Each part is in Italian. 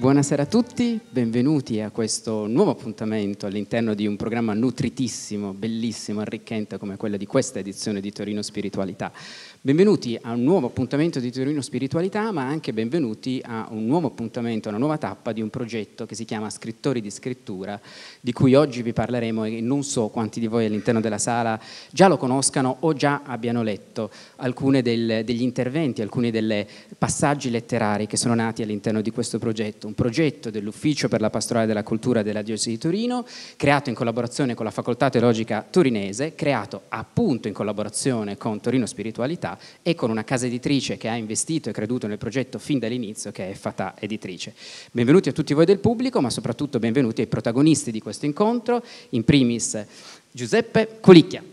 Buonasera a tutti, benvenuti a questo nuovo appuntamento all'interno di un programma nutritissimo, bellissimo, arricchente come quello di questa edizione di Torino Spiritualità. Benvenuti a un nuovo appuntamento di Torino Spiritualità, ma anche benvenuti a un nuovo appuntamento, a una nuova tappa di un progetto che si chiama Scrittori di Scrittura, di cui oggi vi parleremo e non so quanti di voi all'interno della sala già lo conoscano o già abbiano letto alcuni degli interventi, alcuni dei passaggi letterari che sono nati all'interno di questo progetto, un progetto dell'Ufficio per la Pastorale della Cultura della Diocesi di Torino, creato in collaborazione con la Facoltà Teologica Torinese, creato appunto in collaborazione con Torino Spiritualità e con una casa editrice che ha investito e creduto nel progetto fin dall'inizio, che è Fatà Editrice. Benvenuti a tutti voi del pubblico, ma soprattutto benvenuti ai protagonisti di questo incontro, in primis Giuseppe Culicchia.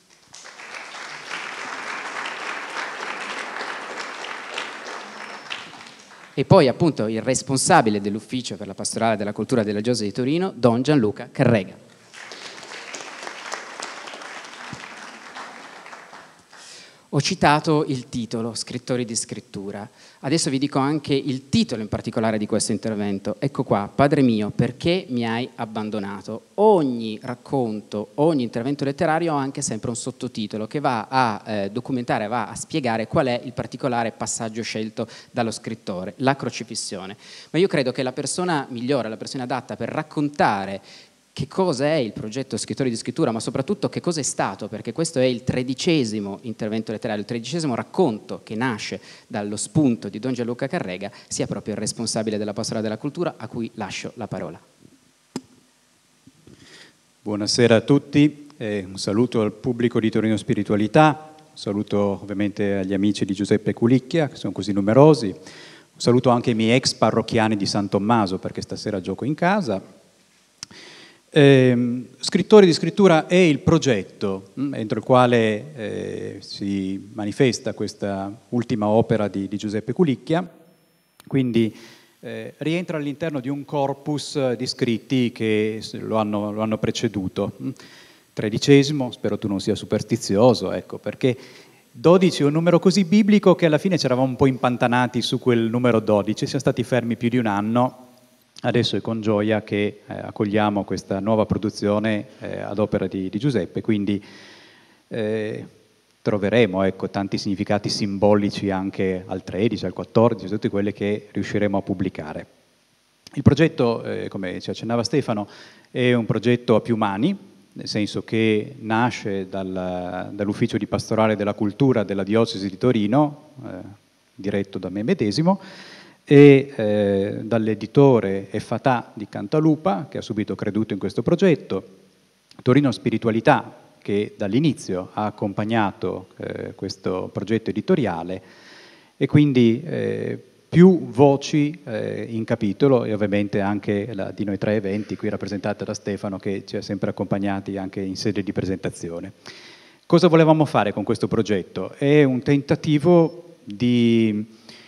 E poi appunto il responsabile dell'Ufficio per la Pastorale della Cultura della Diocesi di Torino, Don Gianluca Carrega. Ho citato il titolo, Scrittori di Scrittura. Adesso vi dico anche il titolo in particolare di questo intervento. Ecco qua, Padre mio, perché mi hai abbandonato? Ogni racconto, ogni intervento letterario ha anche sempre un sottotitolo che va a documentare, va a spiegare qual è il particolare passaggio scelto dallo scrittore, la crocifissione. Ma io credo che la persona migliore, la persona adatta per raccontare che cosa è il progetto Scrittori di Scrittura, ma soprattutto che cosa è stato, perché questo è il 13° intervento letterario, il 13° racconto che nasce dallo spunto di Don Gianluca Carrega, sia proprio il responsabile della Pastorale della Cultura, a cui lascio la parola. Buonasera a tutti, un saluto al pubblico di Torino Spiritualità, un saluto ovviamente agli amici di Giuseppe Culicchia, che sono così numerosi, un saluto anche ai miei ex parrocchiani di San Tommaso, perché stasera gioco in casa. Scrittori di Scrittura è il progetto entro il quale si manifesta questa ultima opera di Giuseppe Culicchia, quindi rientra all'interno di un corpus di scritti che lo hanno preceduto. 13°, spero tu non sia superstizioso, ecco, perché 12 è un numero così biblico che alla fine ci eravamo un po' impantanati su quel numero 12, siamo stati fermi più di un anno. Adesso è con gioia che accogliamo questa nuova produzione ad opera di Giuseppe, quindi troveremo tanti significati simbolici anche al 13, al 14, tutte quelle che riusciremo a pubblicare. Il progetto, come ci accennava Stefano, è un progetto a più mani, nel senso che nasce dall'Ufficio di Pastorale della Cultura della Diocesi di Torino, diretto da me medesimo, e dall'editore Fatà di Cantalupa, che ha subito creduto in questo progetto, Torino Spiritualità, che dall'inizio ha accompagnato questo progetto editoriale, e quindi più voci in capitolo, e ovviamente anche di noi tre eventi, qui rappresentata da Stefano, che ci ha sempre accompagnati anche in sede di presentazione. Cosa volevamo fare con questo progetto? È un tentativo di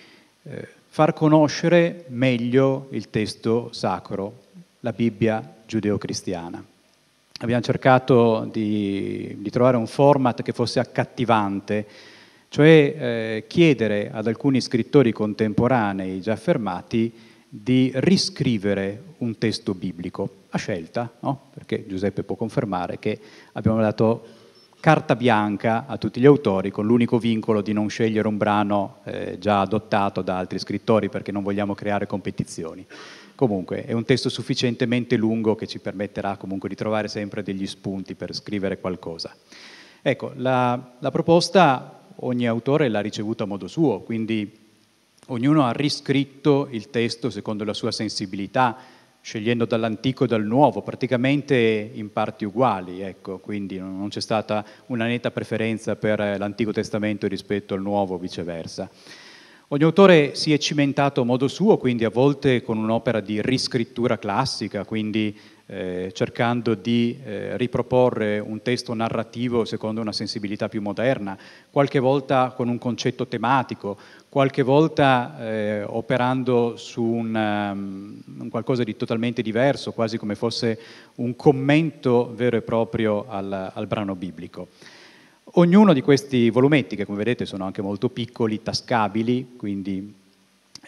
far conoscere meglio il testo sacro, la Bibbia giudeo-cristiana. Abbiamo cercato di trovare un format che fosse accattivante, cioè chiedere ad alcuni scrittori contemporanei già affermati di riscrivere un testo biblico, a scelta, no? Perché Giuseppe può confermare che abbiamo dato carta bianca a tutti gli autori, con l'unico vincolo di non scegliere un brano già adottato da altri scrittori, perché non vogliamo creare competizioni. Comunque è un testo sufficientemente lungo che ci permetterà comunque di trovare sempre degli spunti per scrivere qualcosa. Ecco, la proposta ogni autore l'ha ricevuta a modo suo, quindi ognuno ha riscritto il testo secondo la sua sensibilità, scegliendo dall'antico e dal nuovo, praticamente in parti uguali, ecco, quindi non c'è stata una netta preferenza per l'Antico Testamento rispetto al Nuovo, viceversa. Ogni autore si è cimentato a modo suo, quindi a volte con un'opera di riscrittura classica, quindi cercando di riproporre un testo narrativo secondo una sensibilità più moderna, qualche volta con un concetto tematico, qualche volta operando su un qualcosa di totalmente diverso, quasi come fosse un commento vero e proprio al brano biblico. Ognuno di questi volumetti, che come vedete sono anche molto piccoli, tascabili, quindi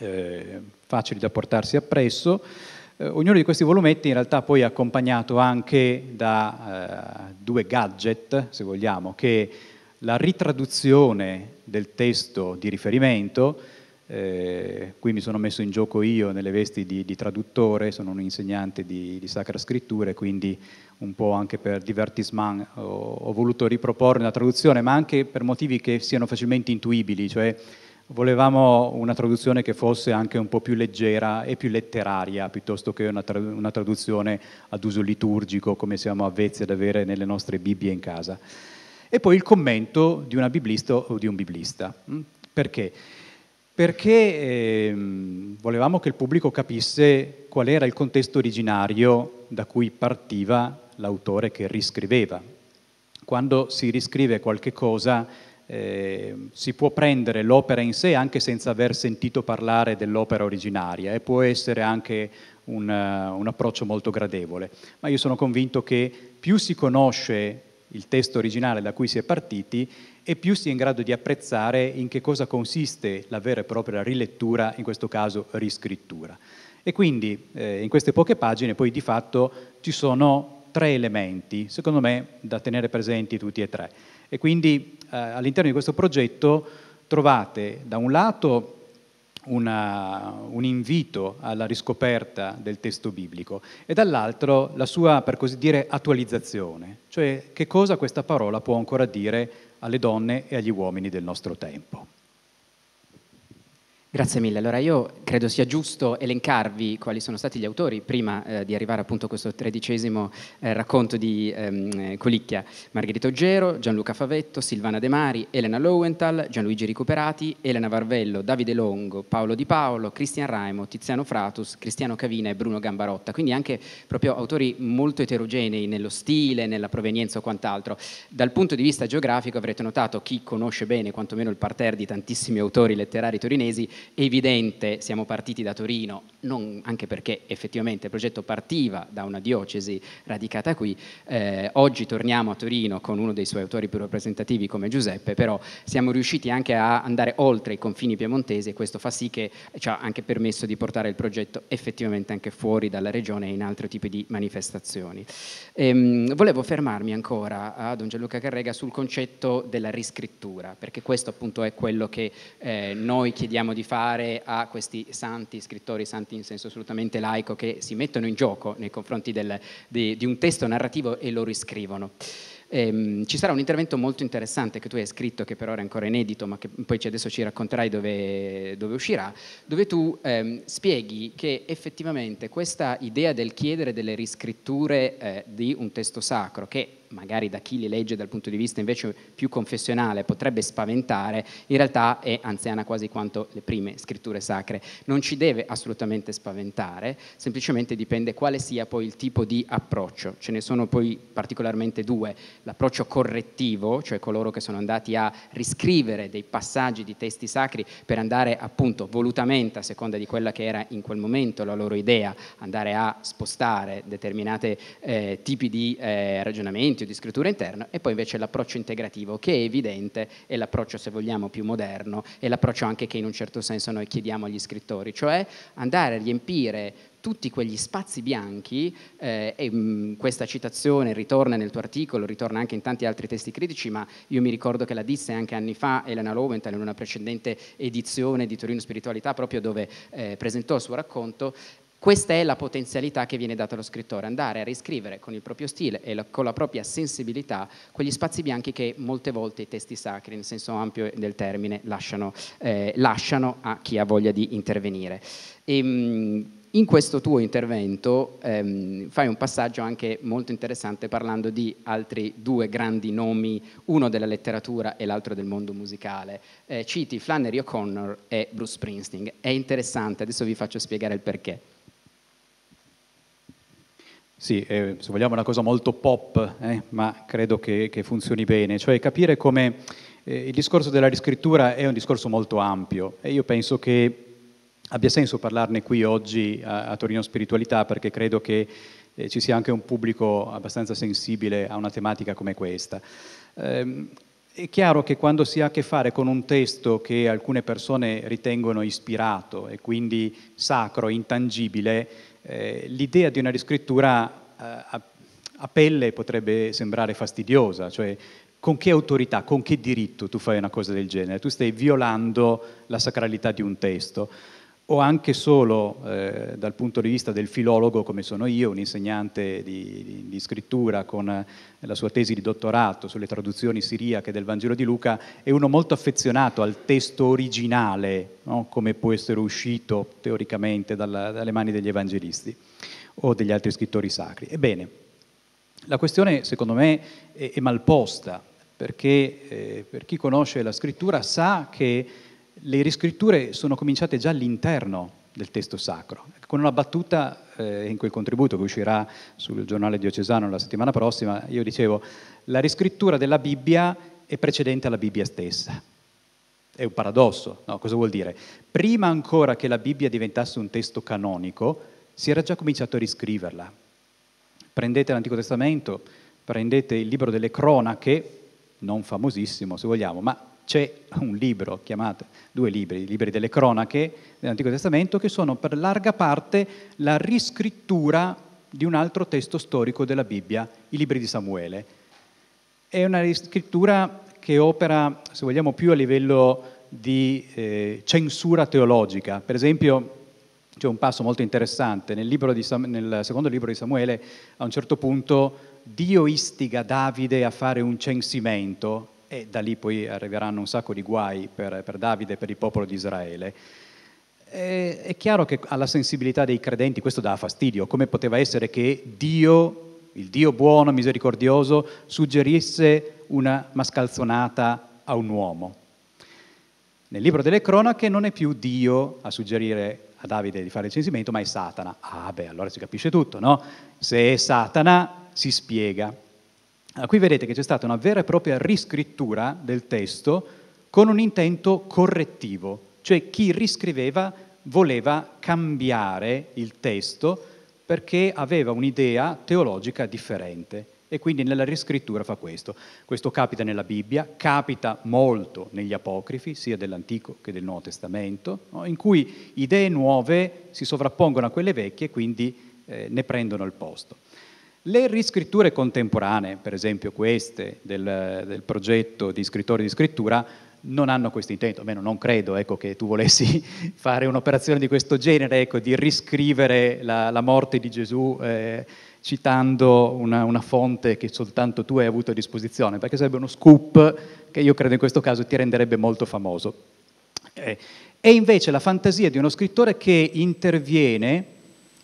facili da portarsi appresso. Ognuno di questi volumetti in realtà poi è accompagnato anche da due gadget, se vogliamo, che è la ritraduzione del testo di riferimento. Qui mi sono messo in gioco io nelle vesti di traduttore, sono un insegnante di Sacra Scrittura, quindi un po' anche per divertissement ho voluto riproporre una traduzione, ma anche per motivi che siano facilmente intuibili, cioè volevamo una traduzione che fosse anche un po' più leggera e più letteraria, piuttosto che una traduzione ad uso liturgico, come siamo avvezzi ad avere nelle nostre Bibbie in casa. E poi il commento di una biblista o di un biblista. Perché? Perché volevamo che il pubblico capisse qual era il contesto originario da cui partiva l'autore che riscriveva. Quando si riscrive qualche cosa si può prendere l'opera in sé anche senza aver sentito parlare dell'opera originaria e può essere anche un approccio molto gradevole. Ma io sono convinto che più si conosce il testo originale da cui si è partiti e più si è in grado di apprezzare in che cosa consiste la vera e propria rilettura, in questo caso riscrittura. E quindi in queste poche pagine poi di fatto ci sono 3 elementi, secondo me, da tenere presenti tutti e 3. E quindi all'interno di questo progetto trovate da un lato un invito alla riscoperta del testo biblico e dall'altro la sua, per così dire, attualizzazione, cioè che cosa questa parola può ancora dire alle donne e agli uomini del nostro tempo. Grazie mille. Allora io credo sia giusto elencarvi quali sono stati gli autori prima di arrivare appunto a questo 13° racconto di Colicchia. Margherita Oggero, Gianluca Favetto, Silvana De Mari, Elena Lowenthal, Gianluigi Recuperati, Elena Varvello, Davide Longo, Paolo Di Paolo, Cristian Raimo, Tiziano Fratus, Cristiano Cavina e Bruno Gambarotta. Quindi anche proprio autori molto eterogenei nello stile, nella provenienza o quant'altro. Dal punto di vista geografico avrete notato, chi conosce bene quantomeno il parterre di tantissimi autori letterari torinesi, è evidente, siamo partiti da Torino, anche perché effettivamente il progetto partiva da una diocesi radicata qui, oggi torniamo a Torino con uno dei suoi autori più rappresentativi come Giuseppe, però siamo riusciti anche a andare oltre i confini piemontesi e questo fa sì che ci ha anche permesso di portare il progetto effettivamente anche fuori dalla regione e in altri tipi di manifestazioni. Volevo fermarmi ancora a Don Gianluca Carrega sul concetto della riscrittura, perché questo appunto è quello che noi chiediamo di fare a questi santi, scrittori santi in senso assolutamente laico, che si mettono in gioco nei confronti di un testo narrativo e lo riscrivono. Ci sarà un intervento molto interessante che tu hai scritto, che per ora è ancora inedito, ma che poi adesso ci racconterai dove uscirà, dove tu spieghi che effettivamente questa idea del chiedere delle riscritture di un testo sacro, che magari da chi li legge dal punto di vista invece più confessionale potrebbe spaventare, in realtà è anziana quasi quanto le prime scritture sacre. Non ci deve assolutamente spaventare, semplicemente dipende quale sia poi il tipo di approccio. Ce ne sono poi particolarmente 2: l'approccio correttivo, cioè coloro che sono andati a riscrivere dei passaggi di testi sacri per andare appunto volutamente, a seconda di quella che era in quel momento la loro idea, andare a spostare determinati tipi di ragionamenti o di scrittura interna, e poi invece l'approccio integrativo, che è evidente, è l'approccio, se vogliamo, più moderno, è l'approccio anche che in un certo senso noi chiediamo agli scrittori, cioè andare a riempire tutti quegli spazi bianchi, e questa citazione ritorna nel tuo articolo, ritorna anche in tanti altri testi critici, ma io mi ricordo che la disse anche anni fa Elena Lowenthal in una precedente edizione di Torino Spiritualità, proprio dove presentò il suo racconto. Questa è la potenzialità che viene data allo scrittore, andare a riscrivere con il proprio stile e con la propria sensibilità quegli spazi bianchi che molte volte i testi sacri, nel senso ampio del termine, lasciano a chi ha voglia di intervenire. In questo tuo intervento fai un passaggio anche molto interessante parlando di altri 2 grandi nomi, uno della letteratura e l'altro del mondo musicale. Citi Flannery O'Connor e Bruce Springsteen. È interessante, adesso vi faccio spiegare il perché. Sì, se vogliamo una cosa molto pop, ma credo che funzioni bene, cioè capire come il discorso della riscrittura è un discorso molto ampio e io penso che abbia senso parlarne qui oggi a Torino Spiritualità, perché credo che ci sia anche un pubblico abbastanza sensibile a una tematica come questa. È chiaro che quando si ha a che fare con un testo che alcune persone ritengono ispirato e quindi sacro, intangibile, l'idea di una riscrittura a pelle potrebbe sembrare fastidiosa, cioè con che autorità, con che diritto tu fai una cosa del genere? Tu stai violando la sacralità di un testo. O anche solo dal punto di vista del filologo, come sono io, un insegnante di scrittura con la sua tesi di dottorato sulle traduzioni siriache del Vangelo di Luca, è uno molto affezionato al testo originale, no? Come può essere uscito teoricamente dalle mani degli evangelisti o degli altri scrittori sacri. Ebbene, la questione secondo me è mal posta, perché per chi conosce la scrittura sa che le riscritture sono cominciate già all'interno del testo sacro. Con una battuta in quel contributo che uscirà sul giornale diocesano la settimana prossima, io dicevo: la riscrittura della Bibbia è precedente alla Bibbia stessa. È un paradosso, no? Cosa vuol dire? Prima ancora che la Bibbia diventasse un testo canonico, si era già cominciato a riscriverla. Prendete l'Antico Testamento, prendete il libro delle Cronache, non famosissimo se vogliamo, ma c'è un libro, chiamate due libri, i libri delle Cronache dell'Antico Testamento, che sono per larga parte la riscrittura di un altro testo storico della Bibbia, i libri di Samuele. È una riscrittura che opera, se vogliamo, più a livello di censura teologica. Per esempio, c'è un passo molto interessante nel secondo libro di Samuele. A un certo punto Dio istiga Davide a fare un censimento, e da lì poi arriveranno un sacco di guai per Davide e per il popolo di Israele. È chiaro che alla sensibilità dei credenti questo dà fastidio. Come poteva essere che Dio, il Dio buono, misericordioso, suggerisse una mascalzonata a un uomo? Nel libro delle Cronache non è più Dio a suggerire a Davide di fare il censimento, ma è Satana. Ah beh, allora si capisce tutto, no? Se è Satana si spiega. Qui vedete che c'è stata una vera e propria riscrittura del testo con un intento correttivo, cioè chi riscriveva voleva cambiare il testo perché aveva un'idea teologica differente e quindi nella riscrittura fa questo. Questo capita nella Bibbia, capita molto negli apocrifi, sia dell'Antico che del Nuovo Testamento, no? In cui idee nuove si sovrappongono a quelle vecchie e quindi ne prendono il posto. Le riscritture contemporanee, per esempio queste del progetto di scrittori di scrittura, non hanno questo intento. Almeno non credo, ecco, che tu volessi fare un'operazione di questo genere, ecco, di riscrivere la morte di Gesù citando una fonte che soltanto tu hai avuto a disposizione, perché sarebbe uno scoop che io credo in questo caso ti renderebbe molto famoso. È invece la fantasia di uno scrittore che interviene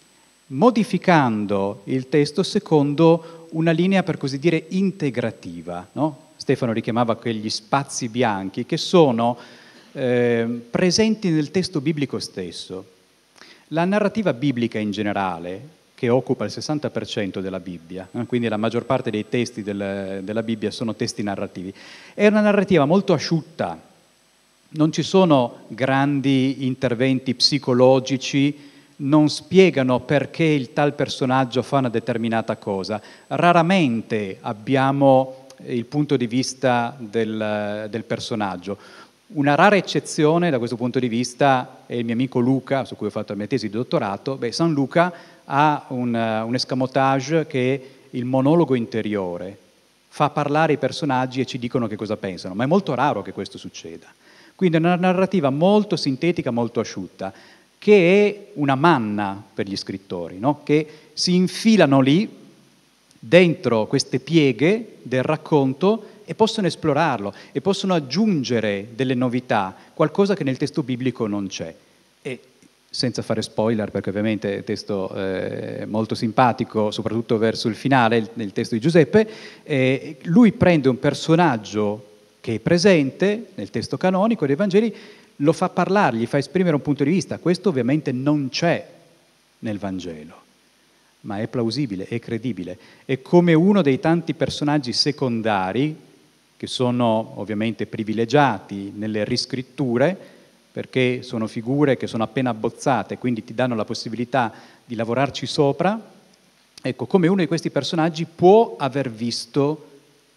modificando il testo secondo una linea, per così dire, integrativa, no? Stefano richiamava quegli spazi bianchi che sono presenti nel testo biblico stesso. La narrativa biblica in generale, che occupa il 60% della Bibbia, quindi la maggior parte dei testi della Bibbia sono testi narrativi, è una narrativa molto asciutta, non ci sono grandi interventi psicologici, non spiegano perché il tal personaggio fa una determinata cosa. Raramente abbiamo il punto di vista del personaggio. Una rara eccezione da questo punto di vista è il mio amico Luca, su cui ho fatto la mia tesi di dottorato. San Luca ha un escamotage che è il monologo interiore. Fa parlare i personaggi e ci dicono che cosa pensano, ma è molto raro che questo succeda. Quindi è una narrativa molto sintetica, molto asciutta, che è una manna per gli scrittori, no? Che si infilano lì, dentro queste pieghe del racconto, e possono esplorarlo, e possono aggiungere delle novità, qualcosa che nel testo biblico non c'è. E senza fare spoiler, perché ovviamente è un testo molto simpatico, soprattutto verso il finale, nel testo di Giuseppe, lui prende un personaggio che è presente nel testo canonico dei Vangeli, lo fa parlare, gli fa esprimere un punto di vista. Questo ovviamente non c'è nel Vangelo, ma è plausibile, è credibile. È come uno dei tanti personaggi secondari, che sono ovviamente privilegiati nelle riscritture, perché sono figure che sono appena abbozzate, quindi ti danno la possibilità di lavorarci sopra. Ecco, come uno di questi personaggi può aver visto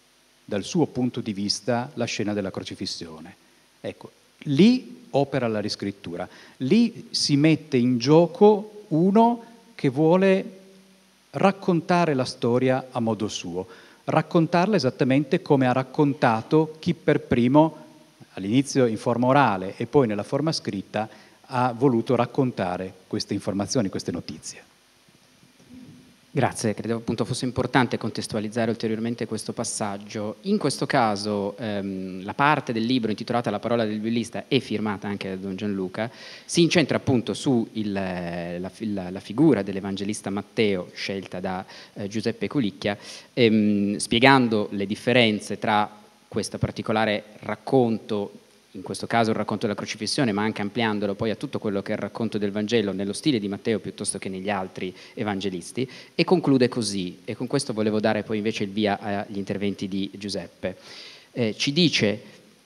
dal suo punto di vista la scena della crocifissione. Ecco, lì opera la riscrittura, lì si mette in gioco uno che vuole raccontare la storia a modo suo, raccontarla esattamente come ha raccontato chi per primo, all'inizio in forma orale e poi nella forma scritta, ha voluto raccontare queste informazioni, queste notizie. Grazie, credevo appunto fosse importante contestualizzare ulteriormente questo passaggio. In questo caso la parte del libro intitolata La parola del biblista e firmata anche da Don Gianluca si incentra appunto su la figura dell'evangelista Matteo scelta da Giuseppe Colicchia, spiegando le differenze tra questo particolare racconto, in questo caso il racconto della crocifissione, ma anche ampliandolo poi a tutto quello che è il racconto del Vangelo nello stile di Matteo piuttosto che negli altri evangelisti, e conclude così, e con questo volevo dare poi invece il via agli interventi di Giuseppe. Ci dice: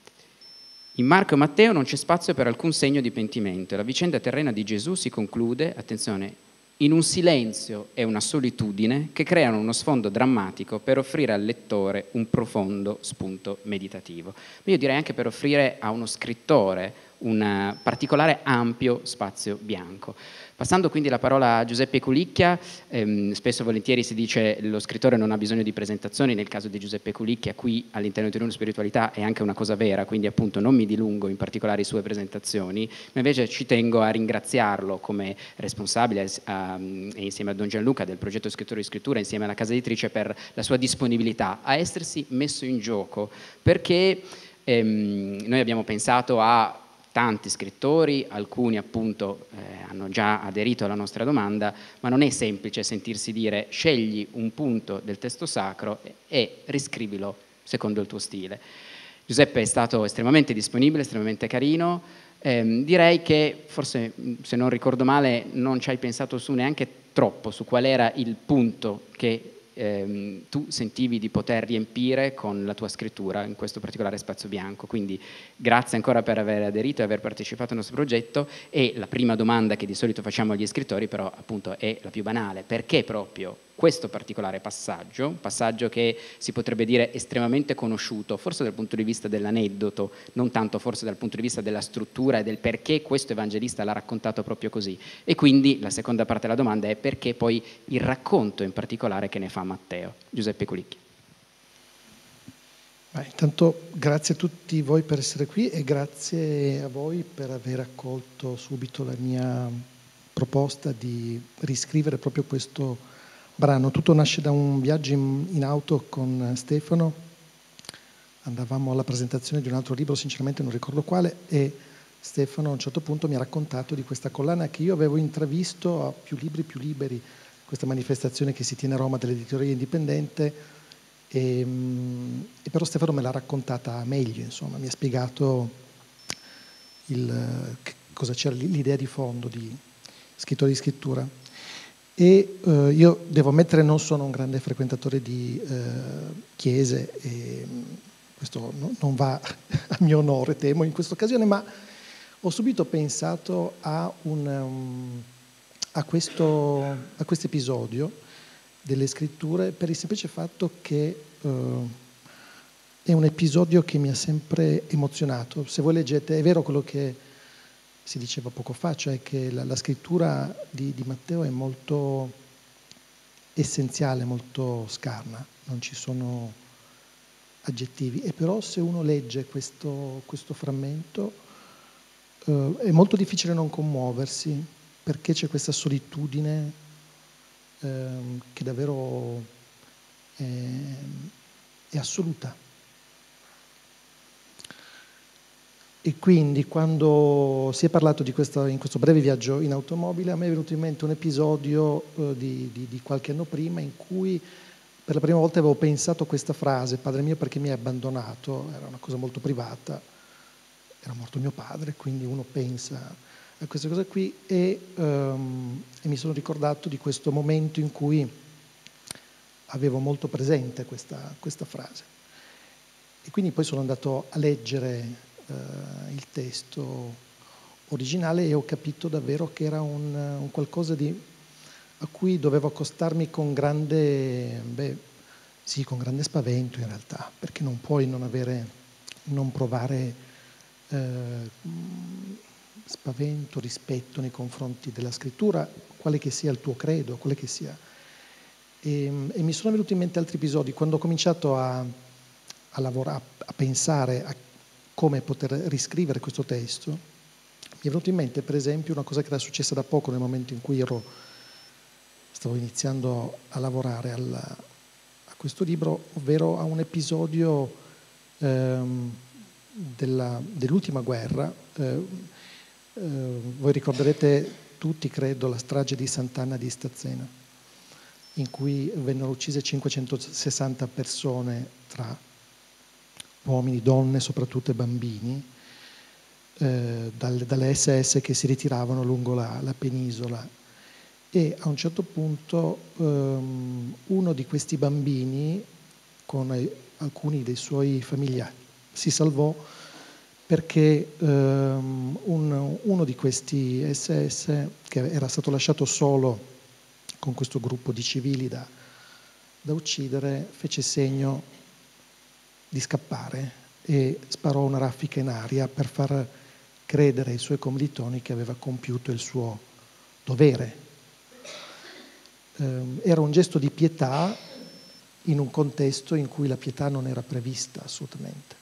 in Marco e Matteo non c'è spazio per alcun segno di pentimento, la vicenda terrena di Gesù si conclude, attenzione, in un silenzio e una solitudine che creano uno sfondo drammatico per offrire al lettore un profondo spunto meditativo. Io direi anche per offrire a uno scrittore un particolare ampio spazio bianco. Passando quindi la parola a Giuseppe Colicchia, spesso e volentieri si dice lo scrittore non ha bisogno di presentazioni, nel caso di Giuseppe Colicchia qui all'interno di Torino Spiritualità è anche una cosa vera, quindi appunto non mi dilungo in particolari sue presentazioni, ma invece ci tengo a ringraziarlo come responsabile e insieme a Don Gianluca del progetto Scrittori di Scrittura, insieme alla casa editrice, per la sua disponibilità a essersi messo in gioco, perché noi abbiamo pensato a tanti scrittori, alcuni appunto hanno già aderito alla nostra domanda, ma non è semplice sentirsi dire scegli un punto del testo sacro e riscrivilo secondo il tuo stile. Giuseppe è stato estremamente disponibile, estremamente carino, direi che forse, se non ricordo male, non ci hai pensato su neanche troppo su qual era il punto che tu sentivi di poter riempire con la tua scrittura in questo particolare spazio bianco. Quindi grazie ancora per aver aderito e aver partecipato al nostro progetto. E la prima domanda che di solito facciamo agli scrittori però appunto è la più banale: perché proprio questo particolare passaggio, un passaggio che si potrebbe dire estremamente conosciuto, forse dal punto di vista dell'aneddoto, non tanto forse dal punto di vista della struttura e del perché questo evangelista l'ha raccontato proprio così. E quindi la seconda parte della domanda è perché poi il racconto in particolare che ne fa Matteo. Giuseppe Colicchia. Intanto grazie a tutti voi per essere qui e grazie a voi per aver accolto subito la mia proposta di riscrivere proprio questo brano. Tutto nasce da un viaggio in auto con Stefano, andavamo alla presentazione di un altro libro, sinceramente non ricordo quale, e Stefano a un certo punto mi ha raccontato di questa collana che io avevo intravisto a Più Libri Più Liberi, questa manifestazione che si tiene a Roma dell'editoria indipendente, e però Stefano me l'ha raccontata meglio, insomma, mi ha spiegato cosa c'era, l'idea di fondo di Scrittori di Scrittura. E io devo ammettere non sono un grande frequentatore di chiese e questo non va a mio onore, temo, in questa occasione, ma ho subito pensato a questo episodio delle scritture per il semplice fatto che è un episodio che mi ha sempre emozionato. Se voi leggete, è vero quello che si diceva poco fa, cioè che la scrittura di Matteo è molto essenziale, molto scarna, non ci sono aggettivi, e però se uno legge questo frammento è molto difficile non commuoversi, perché c'è questa solitudine che davvero è assoluta. E quindi quando si è parlato in questo breve viaggio in automobile, a me è venuto in mente un episodio di qualche anno prima in cui per la prima volta avevo pensato a questa frase: Padre mio, perché mi hai abbandonato? Era una cosa molto privata, era morto mio padre, quindi uno pensa a queste cose qui, e mi sono ricordato di questo momento in cui avevo molto presente questa frase. E quindi poi sono andato a leggere il testo originale e ho capito davvero che era un qualcosa a cui dovevo accostarmi con grande Sì, con grande spavento in realtà, perché non puoi non provare spavento, rispetto nei confronti della scrittura, quale che sia il tuo credo, quale che sia. E mi sono venuti in mente altri episodi. Quando ho cominciato a lavorare, a pensare a come poter riscrivere questo testo, mi è venuto in mente per esempio una cosa che era successa da poco nel momento in cui stavo iniziando a lavorare a questo libro, ovvero a un episodio dell'ultima guerra. Voi ricorderete tutti, credo, la strage di Sant'Anna di Stazzena, in cui vennero uccise 560 persone tra uomini, donne, soprattutto bambini, dalle SS che si ritiravano lungo la penisola. E a un certo punto uno di questi bambini, con alcuni dei suoi familiari, si salvò perché uno di questi SS, che era stato lasciato solo con questo gruppo di civili da uccidere, fece segno di scappare e sparò una raffica in aria per far credere ai suoi commilitoni che aveva compiuto il suo dovere. Era un gesto di pietà in un contesto in cui la pietà non era prevista assolutamente.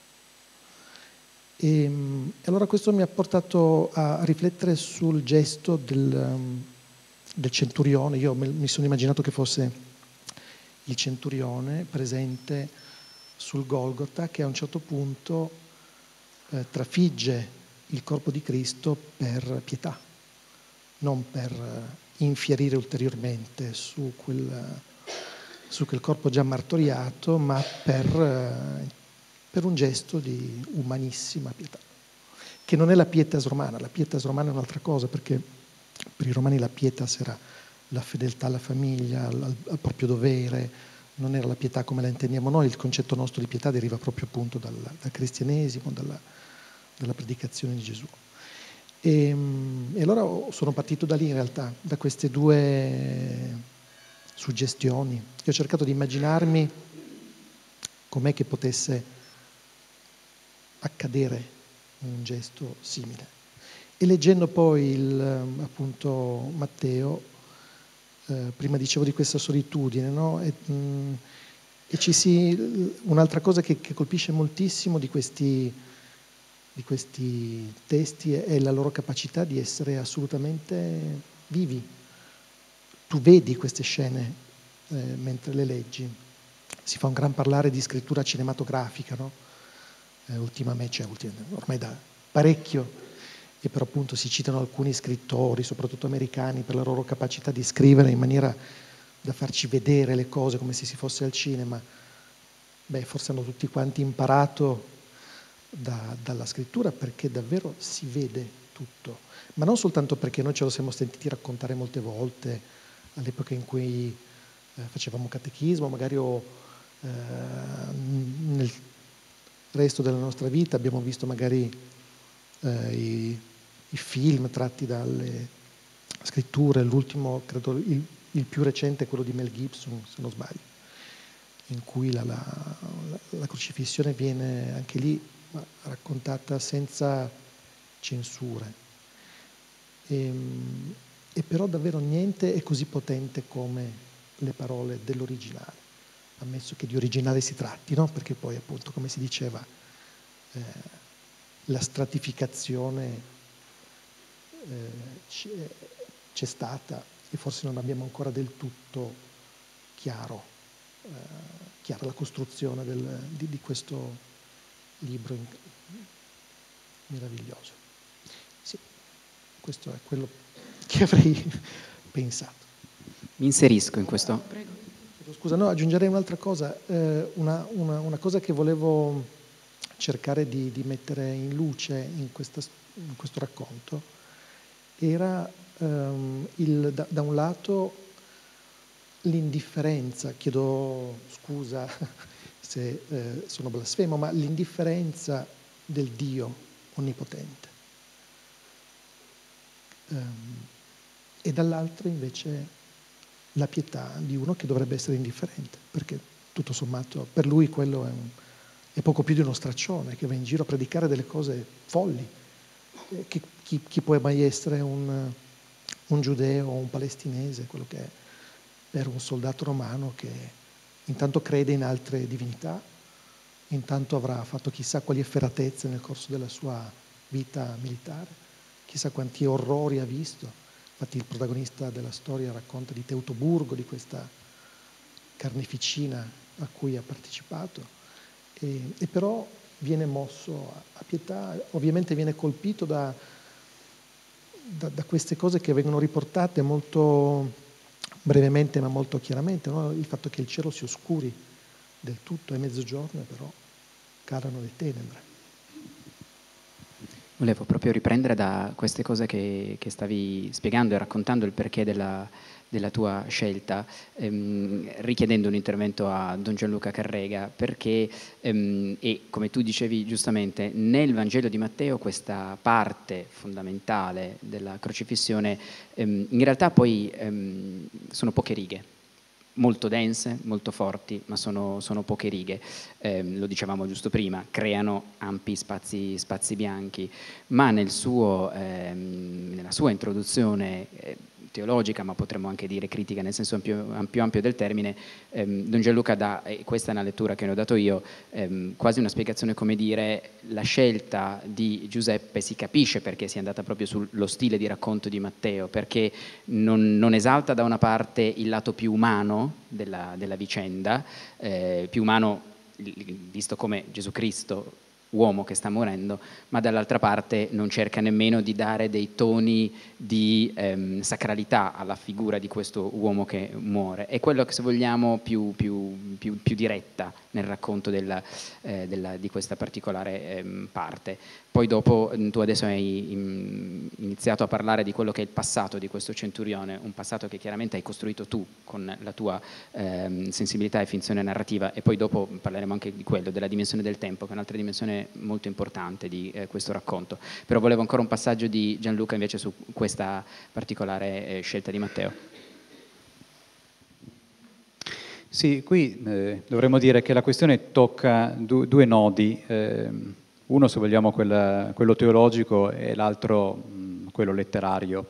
E allora questo mi ha portato a riflettere sul gesto del centurione. Io mi sono immaginato che fosse il centurione presente sul Golgota, che a un certo punto trafigge il corpo di Cristo per pietà, non per infierire ulteriormente su quel corpo già martoriato, ma per un gesto di umanissima pietà, che non è la pietas romana. La pietas romana è un'altra cosa, perché per i romani la pietas era la fedeltà alla famiglia, al proprio dovere, non era la pietà come la intendiamo noi. Il concetto nostro di pietà deriva proprio appunto dal cristianesimo, dalla predicazione di Gesù. E allora sono partito da lì in realtà, da queste due suggestioni. Io ho cercato di immaginarmi com'è che potesse accadere un gesto simile. E leggendo poi appunto Matteo, prima dicevo di questa solitudine, no? Un'altra cosa che colpisce moltissimo di questi testi è la loro capacità di essere assolutamente vivi. Tu vedi queste scene mentre le leggi. Si fa un gran parlare di scrittura cinematografica, no? Ultimamente, ormai da parecchio, e però appunto si citano alcuni scrittori, soprattutto americani, per la loro capacità di scrivere in maniera da farci vedere le cose come se si fosse al cinema. Forse hanno tutti quanti imparato dalla scrittura, perché davvero si vede tutto, ma non soltanto perché noi ce lo siamo sentiti raccontare molte volte all'epoca in cui facevamo catechismo, magari nel resto della nostra vita abbiamo visto magari i film tratti dalle scritture. L'ultimo, credo il più recente è quello di Mel Gibson, se non sbaglio, in cui la crocifissione viene anche lì raccontata senza censure. E però davvero niente è così potente come le parole dell'originale, ammesso che di originale si tratti, no? Perché poi appunto, come si diceva, la stratificazione c'è stata e forse non abbiamo ancora del tutto chiara la costruzione di questo libro meraviglioso. Sì, questo è quello che avrei pensato. Mi inserisco in questo. Prego. Scusa, no, aggiungerei un'altra cosa, una cosa che volevo cercare di mettere in luce in questo racconto era da un lato l'indifferenza, chiedo scusa se sono blasfemo, ma l'indifferenza del Dio onnipotente. E dall'altro invece la pietà di uno che dovrebbe essere indifferente, perché tutto sommato. Per lui quello è poco più di uno straccione che va in giro a predicare delle cose folli. Chi può mai essere un giudeo o un palestinese, quello che è, per un soldato romano che intanto crede in altre divinità, intanto avrà fatto chissà quali efferatezze nel corso della sua vita militare, chissà quanti orrori ha visto. Infatti il protagonista della storia racconta di Teutoburgo, di questa carneficina a cui ha partecipato, e però viene mosso a pietà, ovviamente viene colpito da queste cose che vengono riportate molto brevemente ma molto chiaramente, no? Il fatto che il cielo si oscuri del tutto, è mezzogiorno e però calano le tenebre. Volevo proprio riprendere da queste cose che stavi spiegando e raccontando il perché della tua scelta, richiedendo un intervento a Don Gianluca Carrega, perché, e come tu dicevi giustamente, nel Vangelo di Matteo questa parte fondamentale della crocifissione, in realtà poi sono poche righe, molto dense, molto forti, ma sono poche righe. Lo dicevamo giusto prima, creano ampi spazi bianchi, ma nella sua introduzione teologica, ma potremmo anche dire critica nel senso più ampio del termine, Don Gianluca dà, e questa è una lettura che ne ho dato io, quasi una spiegazione come dire la scelta di Giuseppe si capisce perché sia andata proprio sullo stile di racconto di Matteo, perché non esalta da una parte il lato più umano della vicenda, più umano visto come Gesù Cristo, uomo che sta morendo, ma dall'altra parte non cerca nemmeno di dare dei toni di sacralità alla figura di questo uomo che muore. È quello che, se vogliamo, più diretta nel racconto di questa particolare parte. Poi dopo tu adesso hai iniziato a parlare di quello che è il passato di questo centurione, un passato che chiaramente hai costruito tu con la tua sensibilità e finzione narrativa, e poi dopo parleremo anche di quello, della dimensione del tempo, che è un'altra dimensione molto importante di questo racconto. Però volevo ancora un passaggio di Gianluca invece su questa particolare scelta di Matteo. Sì, qui dovremmo dire che la questione tocca due nodi, uno se vogliamo quello teologico e l'altro quello letterario.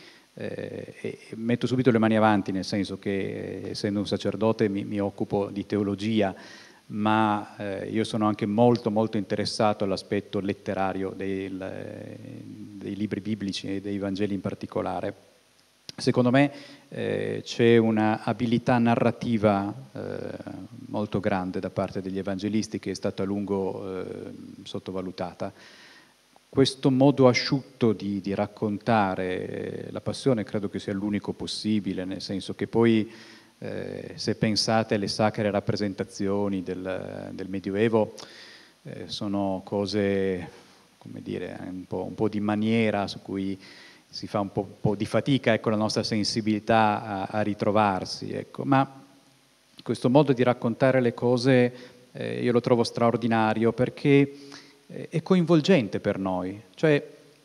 E metto subito le mani avanti, nel senso che essendo un sacerdote mi occupo di teologia, ma io sono anche molto interessato all'aspetto letterario dei libri biblici e dei Vangeli in particolare. Secondo me c'è una abilità narrativa molto grande da parte degli evangelisti che è stata a lungo sottovalutata. Questo modo asciutto di raccontare la passione credo che sia l'unico possibile, nel senso che poi se pensate alle sacre rappresentazioni del Medioevo, sono cose, come dire, un po' di maniera su cui si fa un po' di fatica, ecco, la nostra sensibilità a ritrovarsi, ecco. Ma questo modo di raccontare le cose io lo trovo straordinario perché è coinvolgente per noi, cioè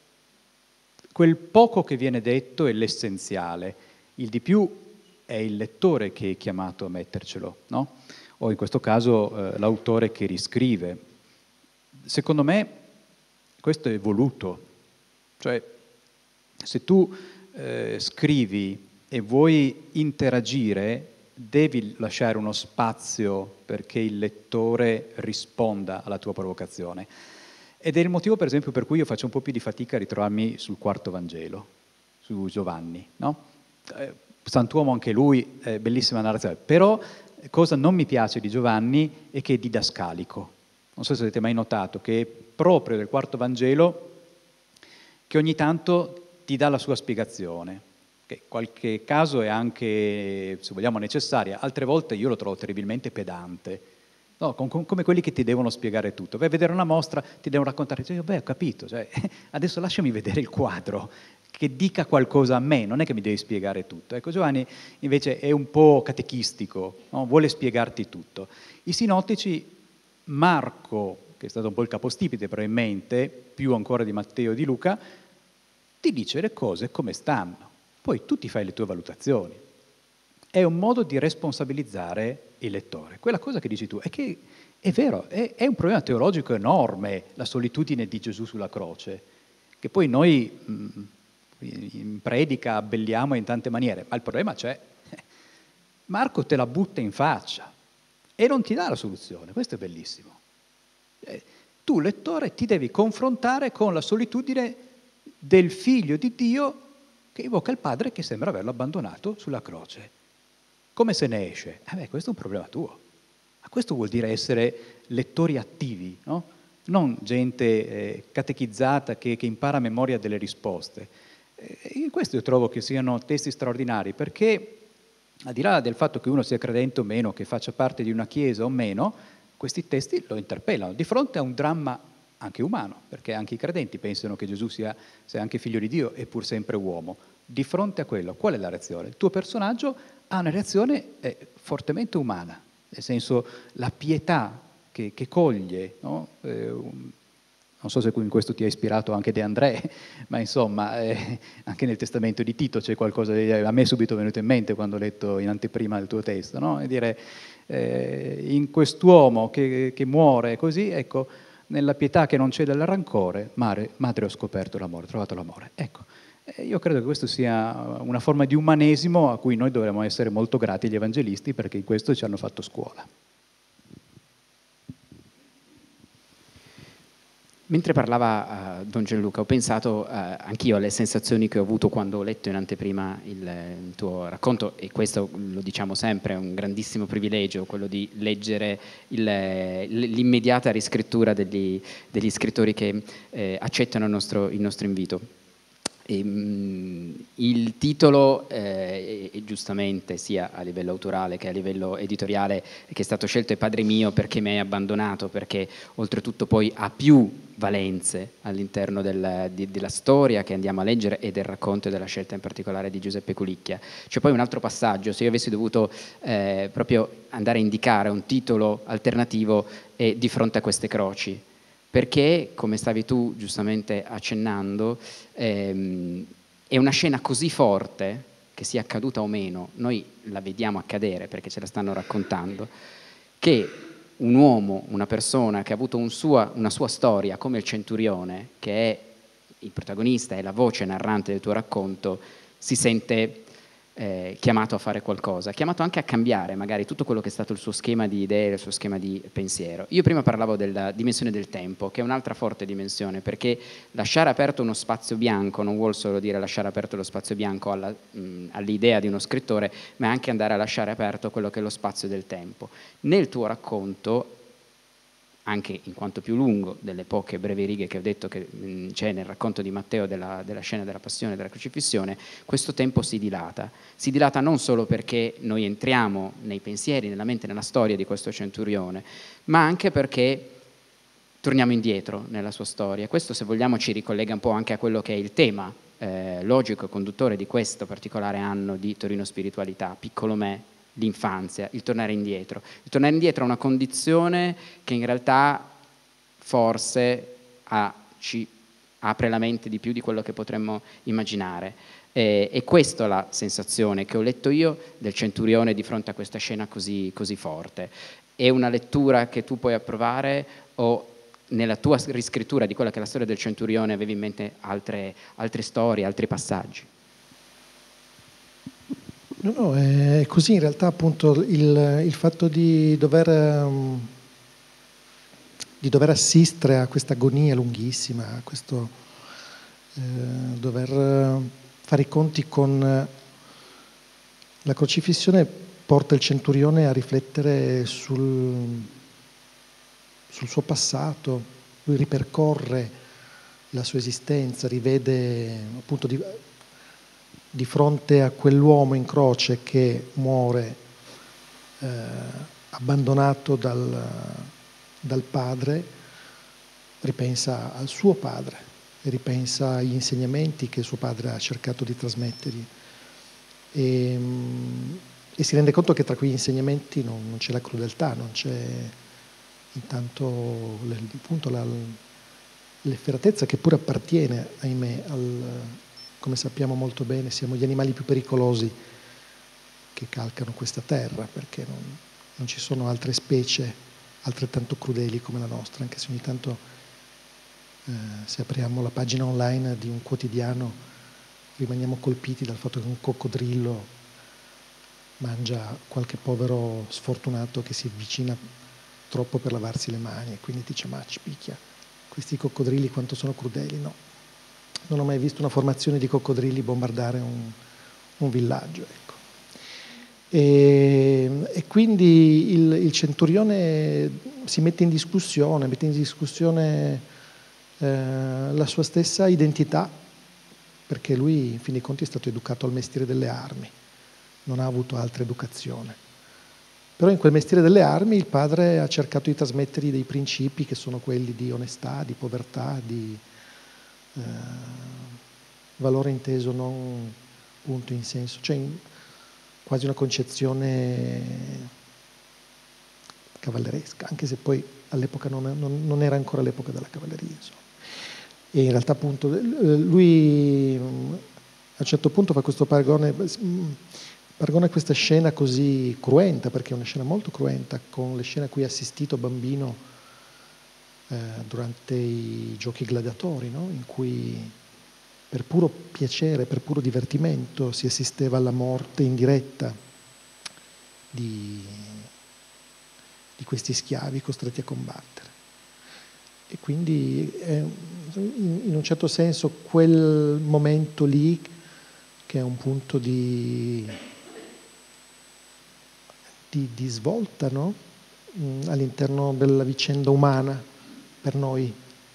quel poco che viene detto è l'essenziale, il di più è il lettore che è chiamato a mettercelo, no? O in questo caso l'autore che riscrive. Secondo me questo è voluto, cioè se tu scrivi e vuoi interagire, devi lasciare uno spazio perché il lettore risponda alla tua provocazione. Ed è il motivo, per esempio, per cui io faccio un po' più di fatica a ritrovarmi sul quarto Vangelo, su Giovanni, no? Sant'uomo anche lui, bellissima narrazione, però cosa non mi piace di Giovanni è che è didascalico. Non so se avete mai notato che è proprio del quarto Vangelo che ogni tanto ti dà la sua spiegazione, che in qualche caso è anche, se vogliamo, necessaria, altre volte io lo trovo terribilmente pedante, no, come quelli che ti devono spiegare tutto. Vai a vedere una mostra, ti devono raccontare, cioè, beh, ho capito, cioè, adesso lasciami vedere il quadro, che dica qualcosa a me, non è che mi devi spiegare tutto. Ecco, Giovanni invece è un po' catechistico, no? Vuole spiegarti tutto. I sinottici, Marco, che è stato un po' il capostipite probabilmente, più ancora di Matteo e di Luca, ti dice le cose come stanno, poi tu ti fai le tue valutazioni. è un modo di responsabilizzare il lettore. Quella cosa che dici tu è che è vero, è un problema teologico enorme la solitudine di Gesù sulla croce, che poi noi in predica abbelliamo in tante maniere, ma il problema c'è. Marco te la butta in faccia e non ti dà la soluzione, questo è bellissimo. Tu, lettore, ti devi confrontare con la solitudine del figlio di Dio che invoca il padre che sembra averlo abbandonato sulla croce. Come se ne esce? Questo è un problema tuo. Ma questo vuol dire essere lettori attivi, no? Non gente catechizzata che impara a memoria delle risposte. In questo io trovo che siano testi straordinari, perché al di là del fatto che uno sia credente o meno, che faccia parte di una chiesa o meno, questi testi lo interpellano di fronte a un dramma anche umano, perché anche i credenti pensano che Gesù sia anche figlio di Dio e pur sempre uomo. Di fronte a quello, qual è la reazione? Il tuo personaggio ha una reazione fortemente umana, nel senso la pietà che coglie, no? Non so se in questo ti ha ispirato anche De André, ma insomma anche nel testamento di Tito c'è qualcosa a me è subito venuto in mente quando ho letto in anteprima il tuo testo, no? E dire in quest'uomo che muore così, ecco, nella pietà che non c'è del rancore, madre ho scoperto l'amore, ho trovato l'amore. Ecco, io credo che questo sia una forma di umanesimo a cui noi dovremmo essere molto grati agli evangelisti, perché in questo ci hanno fatto scuola. Mentre parlava Don Gianluca, ho pensato anch'io alle sensazioni che ho avuto quando ho letto in anteprima il tuo racconto, e questo lo diciamo sempre, è un grandissimo privilegio, quello di leggere l'immediata riscrittura degli scrittori che accettano il nostro invito. Il titolo, giustamente, sia a livello autorale che a livello editoriale, che è stato scelto è Padre mio perché mi hai abbandonato, perché oltretutto poi ha più valenze all'interno della storia che andiamo a leggere e del racconto e della scelta in particolare di Giuseppe Culicchia. C'è poi un altro passaggio, se io avessi dovuto proprio andare a indicare un titolo alternativo, è Di fronte a queste croci, perché, come stavi tu giustamente accennando, è una scena così forte, che sia accaduta o meno, noi la vediamo accadere perché ce la stanno raccontando, che un uomo, una persona che ha avuto una sua storia, come il centurione, che è il protagonista, è la voce narrante del tuo racconto, si sente chiamato a fare qualcosa, chiamato anche a cambiare magari tutto quello che è stato il suo schema di idee, il suo schema di pensiero. Io prima parlavo della dimensione del tempo, che è un'altra forte dimensione, perché lasciare aperto uno spazio bianco non vuol solo dire lasciare aperto lo spazio bianco all'idea di uno scrittore, ma anche andare a lasciare aperto quello che è lo spazio del tempo. Nel tuo racconto, anche in quanto più lungo delle poche brevi righe che ho detto che c'è nel racconto di Matteo della scena della passione e della crocifissione, questo tempo si dilata non solo perché noi entriamo nei pensieri, nella mente, nella storia di questo centurione, ma anche perché torniamo indietro nella sua storia. Questo, se vogliamo, ci ricollega un po' anche a quello che è il tema logico e conduttore di questo particolare anno di Torino Spiritualità, piccolo me, l'infanzia, il tornare indietro. Il tornare indietro è una condizione che in realtà forse ci apre la mente di più di quello che potremmo immaginare. E questa è la sensazione che ho letto io del centurione di fronte a questa scena così forte. È una lettura che tu puoi approvare, o nella tua riscrittura di quella che è la storia del centurione avevi in mente altre storie, altri passaggi? No, è così in realtà, appunto il fatto di dover assistere a questa agonia lunghissima, a questo dover fare i conti con la crocifissione, porta il centurione a riflettere sul suo passato. Lui ripercorre la sua esistenza, rivede appunto di fronte a quell'uomo in croce che muore abbandonato dal padre, ripensa al suo padre e ripensa agli insegnamenti che suo padre ha cercato di trasmettergli e si rende conto che tra quegli insegnamenti non c'è la crudeltà, non c'è intanto appunto l'efferatezza, che pure appartiene, ahimè, come sappiamo molto bene, siamo gli animali più pericolosi che calcano questa terra, perché non ci sono altre specie altrettanto crudeli come la nostra, anche se ogni tanto se apriamo la pagina online di un quotidiano rimaniamo colpiti dal fatto che un coccodrillo mangia qualche povero sfortunato che si avvicina troppo per lavarsi le mani, e quindi dice: ma ci picchia, questi coccodrilli quanto sono crudeli. No, non ho mai visto una formazione di coccodrilli bombardare un villaggio, ecco. E quindi il centurione si mette in discussione la sua stessa identità, perché lui in fin dei conti è stato educato al mestiere delle armi, non ha avuto altra educazione. Però in quel mestiere delle armi il padre ha cercato di trasmettergli dei principi che sono quelli di onestà, di povertà, di valore inteso non punto in senso, cioè quasi una concezione cavalleresca, anche se poi all'epoca non era ancora l'epoca della cavalleria, insomma. E in realtà appunto lui a un certo punto fa questo paragona questa scena così cruenta, perché è una scena molto cruenta, con le scene a cui ha assistito bambino durante i giochi gladiatori, no? In cui per puro piacere, per puro divertimento si assisteva alla morte in diretta di questi schiavi costretti a combattere. E quindi in un certo senso quel momento lì, che è un punto di svolta, no? All'interno della vicenda umana per noi,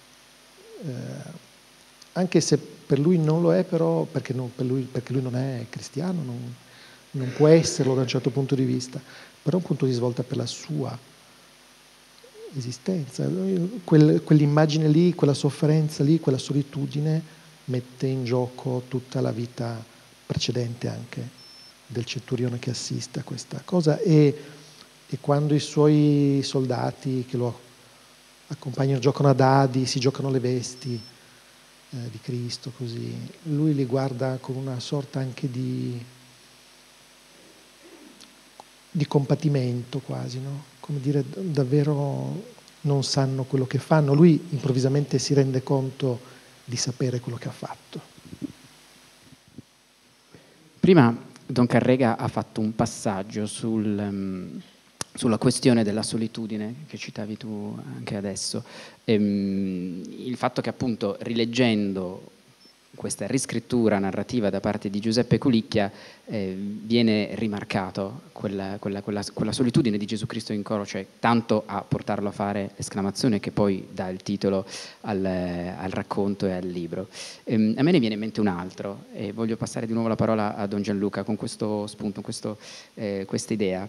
anche se per lui non lo è, però perché lui non è cristiano, non può esserlo da un certo punto di vista, però è un punto di svolta per la sua esistenza. Quell'immagine lì, quella sofferenza lì, quella solitudine mette in gioco tutta la vita precedente anche del centurione che assiste a questa cosa, e quando i suoi soldati che lo accompagnano giocano a dadi, si giocano le vesti di Cristo, così lui li guarda con una sorta anche di compatimento quasi, no? Come dire, davvero non sanno quello che fanno. Lui improvvisamente si rende conto di sapere quello che ha fatto. Prima Don Carrega ha fatto un passaggio sulla questione della solitudine che citavi tu anche adesso. Il fatto che appunto rileggendo questa riscrittura narrativa da parte di Giuseppe Culicchia viene rimarcato quella solitudine di Gesù Cristo in croce, tanto a portarlo a fare l'esclamazione che poi dà il titolo al racconto e al libro. A me ne viene in mente un altro e voglio passare di nuovo la parola a Don Gianluca con questo spunto, questa idea,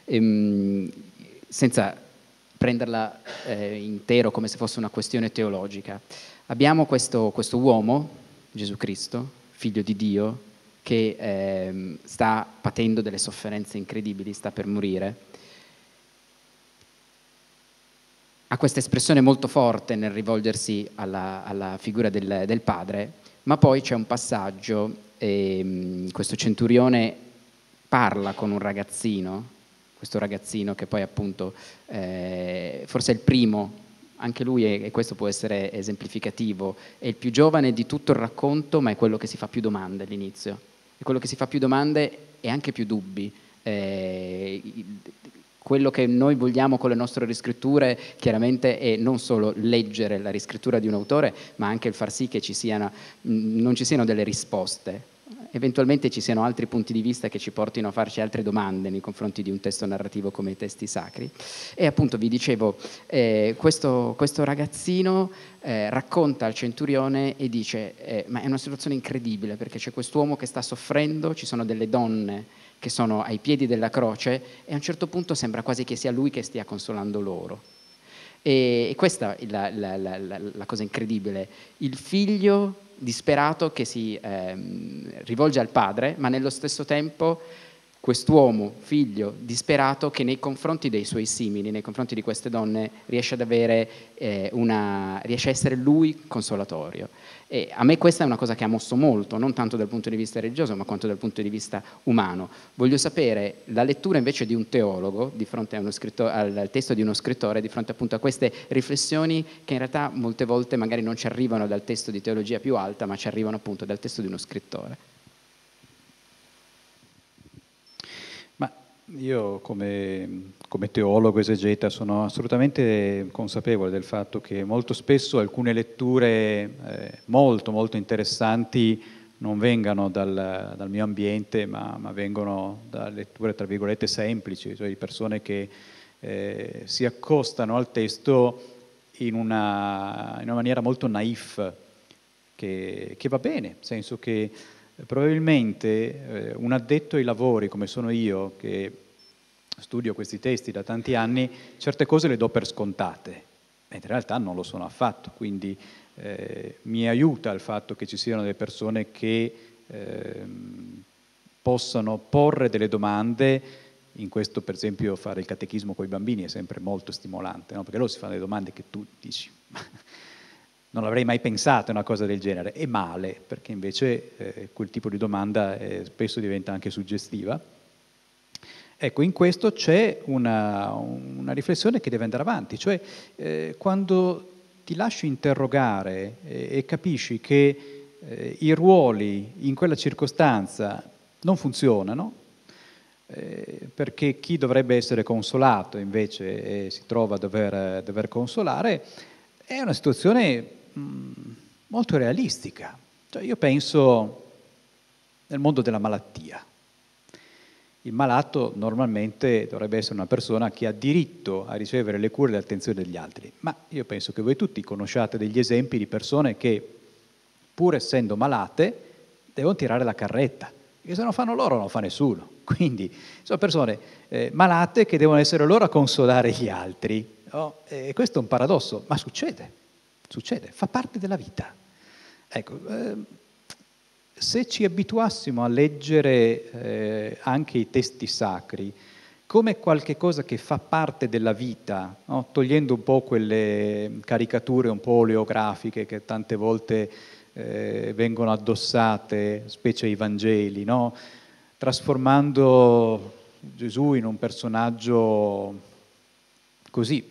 senza prenderla intero come se fosse una questione teologica. Abbiamo questo uomo, Gesù Cristo, figlio di Dio, che sta patendo delle sofferenze incredibili, sta per morire. Ha questa espressione molto forte nel rivolgersi alla figura del padre, ma poi c'è un passaggio, questo centurione parla con un ragazzino, questo ragazzino che poi appunto forse è il primo, anche lui, e questo può essere esemplificativo, è il più giovane di tutto il racconto, ma è quello che si fa più domande all'inizio. È quello che si fa più domande e anche più dubbi. Quello che noi vogliamo con le nostre riscritture chiaramente è non solo leggere la riscrittura di un autore, ma anche il far sì che non ci siano delle risposte. Eventualmente ci siano altri punti di vista che ci portino a farci altre domande nei confronti di un testo narrativo come i testi sacri. E appunto vi dicevo, questo ragazzino racconta al centurione e dice ma è una situazione incredibile perché c'è quest'uomo che sta soffrendo, ci sono delle donne che sono ai piedi della croce e a un certo punto sembra quasi che sia lui che stia consolando loro. E questa è la cosa incredibile, il figlio disperato che si rivolge al padre, ma nello stesso tempo quest'uomo, figlio, disperato, che nei confronti dei suoi simili, nei confronti di queste donne, riesce ad avere riesce a essere lui consolatorio. E a me questa è una cosa che ha mosso molto, non tanto dal punto di vista religioso, ma quanto dal punto di vista umano. Voglio sapere la lettura invece di un teologo di fronte a al testo di uno scrittore, di fronte appunto a queste riflessioni che in realtà molte volte magari non ci arrivano dal testo di teologia più alta, ma ci arrivano appunto dal testo di uno scrittore. Io come teologo esegeta sono assolutamente consapevole del fatto che molto spesso alcune letture molto interessanti non vengano dal mio ambiente, ma vengono da letture tra virgolette semplici, cioè di persone che si accostano al testo in una maniera molto naif, che va bene, nel senso che probabilmente un addetto ai lavori come sono io, che studio questi testi da tanti anni, certe cose le do per scontate, mentre in realtà non lo sono affatto, quindi mi aiuta il fatto che ci siano delle persone che possano porre delle domande. In questo, per esempio, fare il catechismo con i bambini è sempre molto stimolante, no? Perché loro si fanno delle domande che tu dici non l'avrei mai pensato una cosa del genere, è male, perché invece quel tipo di domanda spesso diventa anche suggestiva. Ecco, in questo c'è una riflessione che deve andare avanti, cioè quando ti lasci interrogare e capisci che i ruoli in quella circostanza non funzionano, perché chi dovrebbe essere consolato invece si trova a dover consolare, è una situazione molto realistica. Cioè, io penso nel mondo della malattia. Il malato normalmente dovrebbe essere una persona che ha diritto a ricevere le cure e l'attenzione degli altri, ma io penso che voi tutti conosciate degli esempi di persone che, pur essendo malate, devono tirare la carretta, perché se non fanno loro non fa nessuno. Quindi sono persone malate che devono essere loro a consolare gli altri, no? E questo è un paradosso, ma succede, fa parte della vita. Ecco, se ci abituassimo a leggere anche i testi sacri come qualche cosa che fa parte della vita, no? Togliendo un po' quelle caricature un po' oleografiche che tante volte vengono addossate, specie ai Vangeli, no? Trasformando Gesù in un personaggio così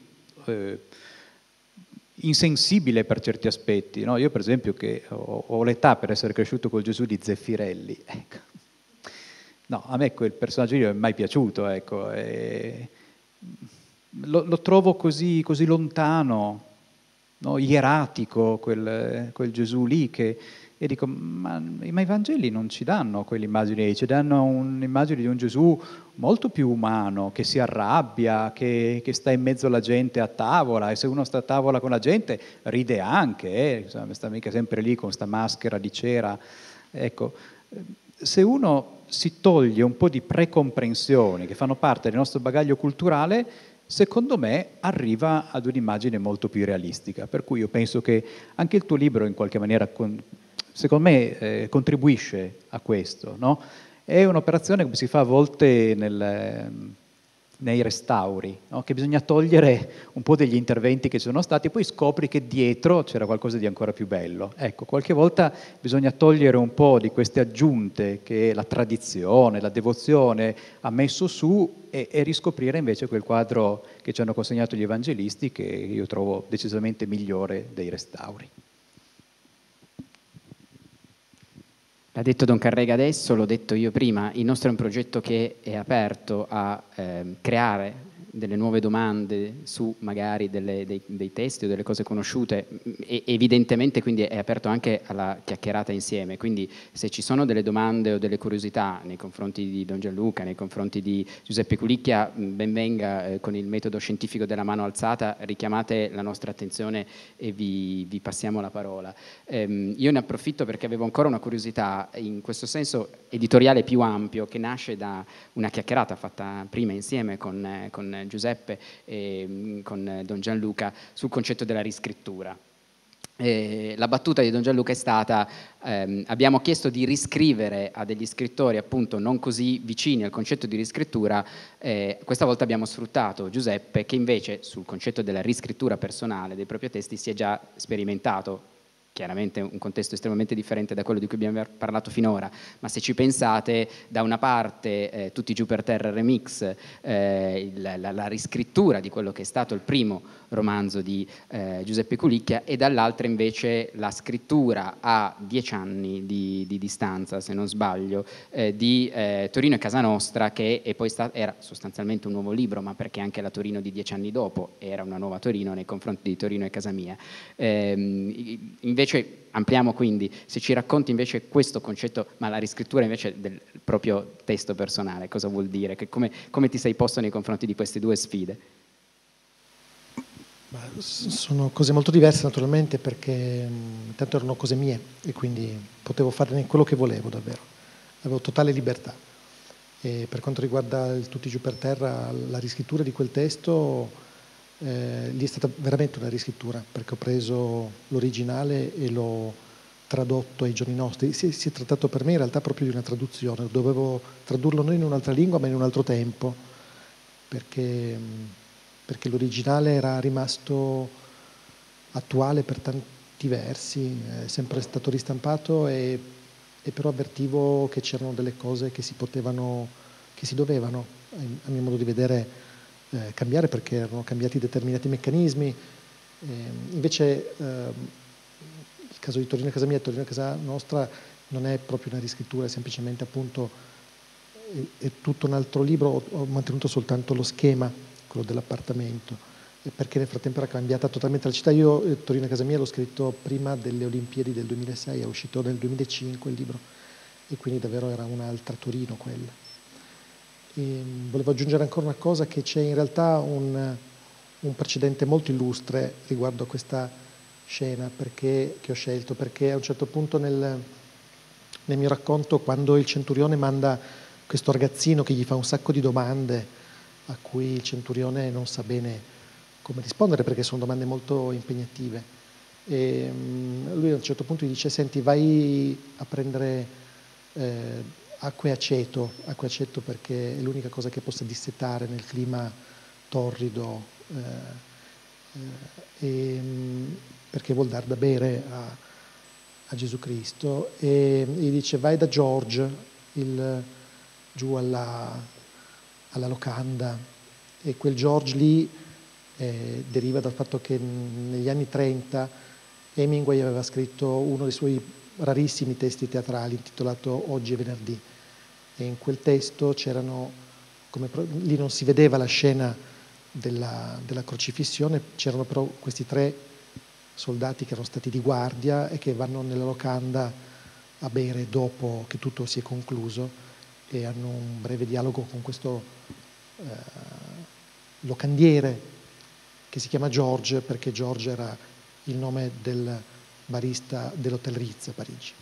insensibile per certi aspetti, no? Io per esempio che ho l'età per essere cresciuto col Gesù di Zeffirelli, ecco. No, a me quel personaggio lì non è mai piaciuto, ecco. Lo trovo così lontano, no? Ieratico quel Gesù lì, e dico, ma i Vangeli non ci danno quell'immagine, ci danno un'immagine di un Gesù molto più umano, che si arrabbia, che sta in mezzo alla gente a tavola, e se uno sta a tavola con la gente ride anche, insomma, sta mica sempre lì con sta maschera di cera. Ecco, se uno si toglie un po' di precomprensioni che fanno parte del nostro bagaglio culturale, secondo me arriva ad un'immagine molto più realistica. Per cui io penso che anche il tuo libro in qualche maniera, secondo me, contribuisce a questo, no? È un'operazione che si fa a volte nei restauri, no? Che bisogna togliere un po' degli interventi che ci sono stati e poi scopri che dietro c'era qualcosa di ancora più bello. Ecco, qualche volta bisogna togliere un po' di queste aggiunte che la tradizione, la devozione ha messo su e riscoprire invece quel quadro che ci hanno consegnato gli evangelisti, che io trovo decisamente migliore dei restauri. L'ha detto Don Carrega adesso, l'ho detto io prima, il nostro è un progetto che è aperto a creare delle nuove domande su magari dei testi o delle cose conosciute, e evidentemente quindi è aperto anche alla chiacchierata insieme, quindi se ci sono delle domande o delle curiosità nei confronti di Don Gianluca, nei confronti di Giuseppe Culicchia, ben venga con il metodo scientifico della mano alzata, richiamate la nostra attenzione e vi passiamo la parola. Io ne approfitto perché avevo ancora una curiosità, in questo senso editoriale più ampio, che nasce da una chiacchierata fatta prima insieme con Giuseppe e con Don Gianluca sul concetto della riscrittura. La battuta di Don Gianluca è stata: abbiamo chiesto di riscrivere a degli scrittori appunto non così vicini al concetto di riscrittura, questa volta abbiamo sfruttato Giuseppe, che invece sul concetto della riscrittura personale dei propri testi si è già sperimentato. Chiaramente un contesto estremamente differente da quello di cui abbiamo parlato finora, ma se ci pensate, da una parte Tutti giù per terra remix, la riscrittura di quello che è stato il primo romanzo di Giuseppe Culicchia, e dall'altra invece la scrittura a 10 anni di distanza, se non sbaglio, di Torino e Casa Nostra, che è poi era sostanzialmente un nuovo libro, ma perché anche la Torino di 10 anni dopo era una nuova Torino nei confronti di Torino e Casa Mia. Invece ampliamo, quindi, se ci racconti invece questo concetto, ma la riscrittura invece del proprio testo personale, cosa vuol dire? Come ti sei posto nei confronti di queste due sfide? Sono cose molto diverse naturalmente, perché intanto erano cose mie e quindi potevo farne quello che volevo davvero, avevo totale libertà. E per quanto riguarda il Tutti giù per terra, la riscrittura di quel testo, lì è stata veramente una riscrittura, perché ho preso l'originale e l'ho tradotto ai giorni nostri. Si è trattato per me in realtà proprio di una traduzione, dovevo tradurlo non in un'altra lingua ma in un altro tempo, perché l'originale era rimasto attuale per tanti versi, è sempre stato ristampato, e però avvertivo che c'erano delle cose che si dovevano, a mio modo di vedere, cambiare, perché erano cambiati determinati meccanismi. Invece il caso di Torino e Casa Mia e Torino e Casa Nostra non è proprio una riscrittura, è semplicemente appunto è tutto un altro libro. Ho mantenuto soltanto lo schema, quello dell'appartamento, perché nel frattempo era cambiata totalmente la città. Io Torino e Casa Mia l'ho scritto prima delle Olimpiadi del 2006, è uscito nel 2005 il libro, e quindi davvero era un'altra Torino quella. E volevo aggiungere ancora una cosa, che c'è in realtà un precedente molto illustre riguardo a questa scena che ho scelto, perché a un certo punto nel mio racconto, quando il centurione manda questo ragazzino che gli fa un sacco di domande a cui il centurione non sa bene come rispondere, perché sono domande molto impegnative, e lui a un certo punto gli dice: senti, vai a prendere acqua e aceto, perché è l'unica cosa che possa dissetare nel clima torrido, perché vuol dar da bere a Gesù Cristo. E gli dice: vai da George giù alla locanda, e quel George lì deriva dal fatto che negli anni 30 Hemingway aveva scritto uno dei suoi rarissimi testi teatrali intitolato Oggi è venerdì, e in quel testo c'erano, lì non si vedeva la scena della crocifissione, c'erano però questi 3 soldati che erano stati di guardia e che vanno nella locanda a bere dopo che tutto si è concluso, e hanno un breve dialogo con questo locandiere che si chiama George, perché George era il nome del barista dell'Hotel Ritz a Parigi.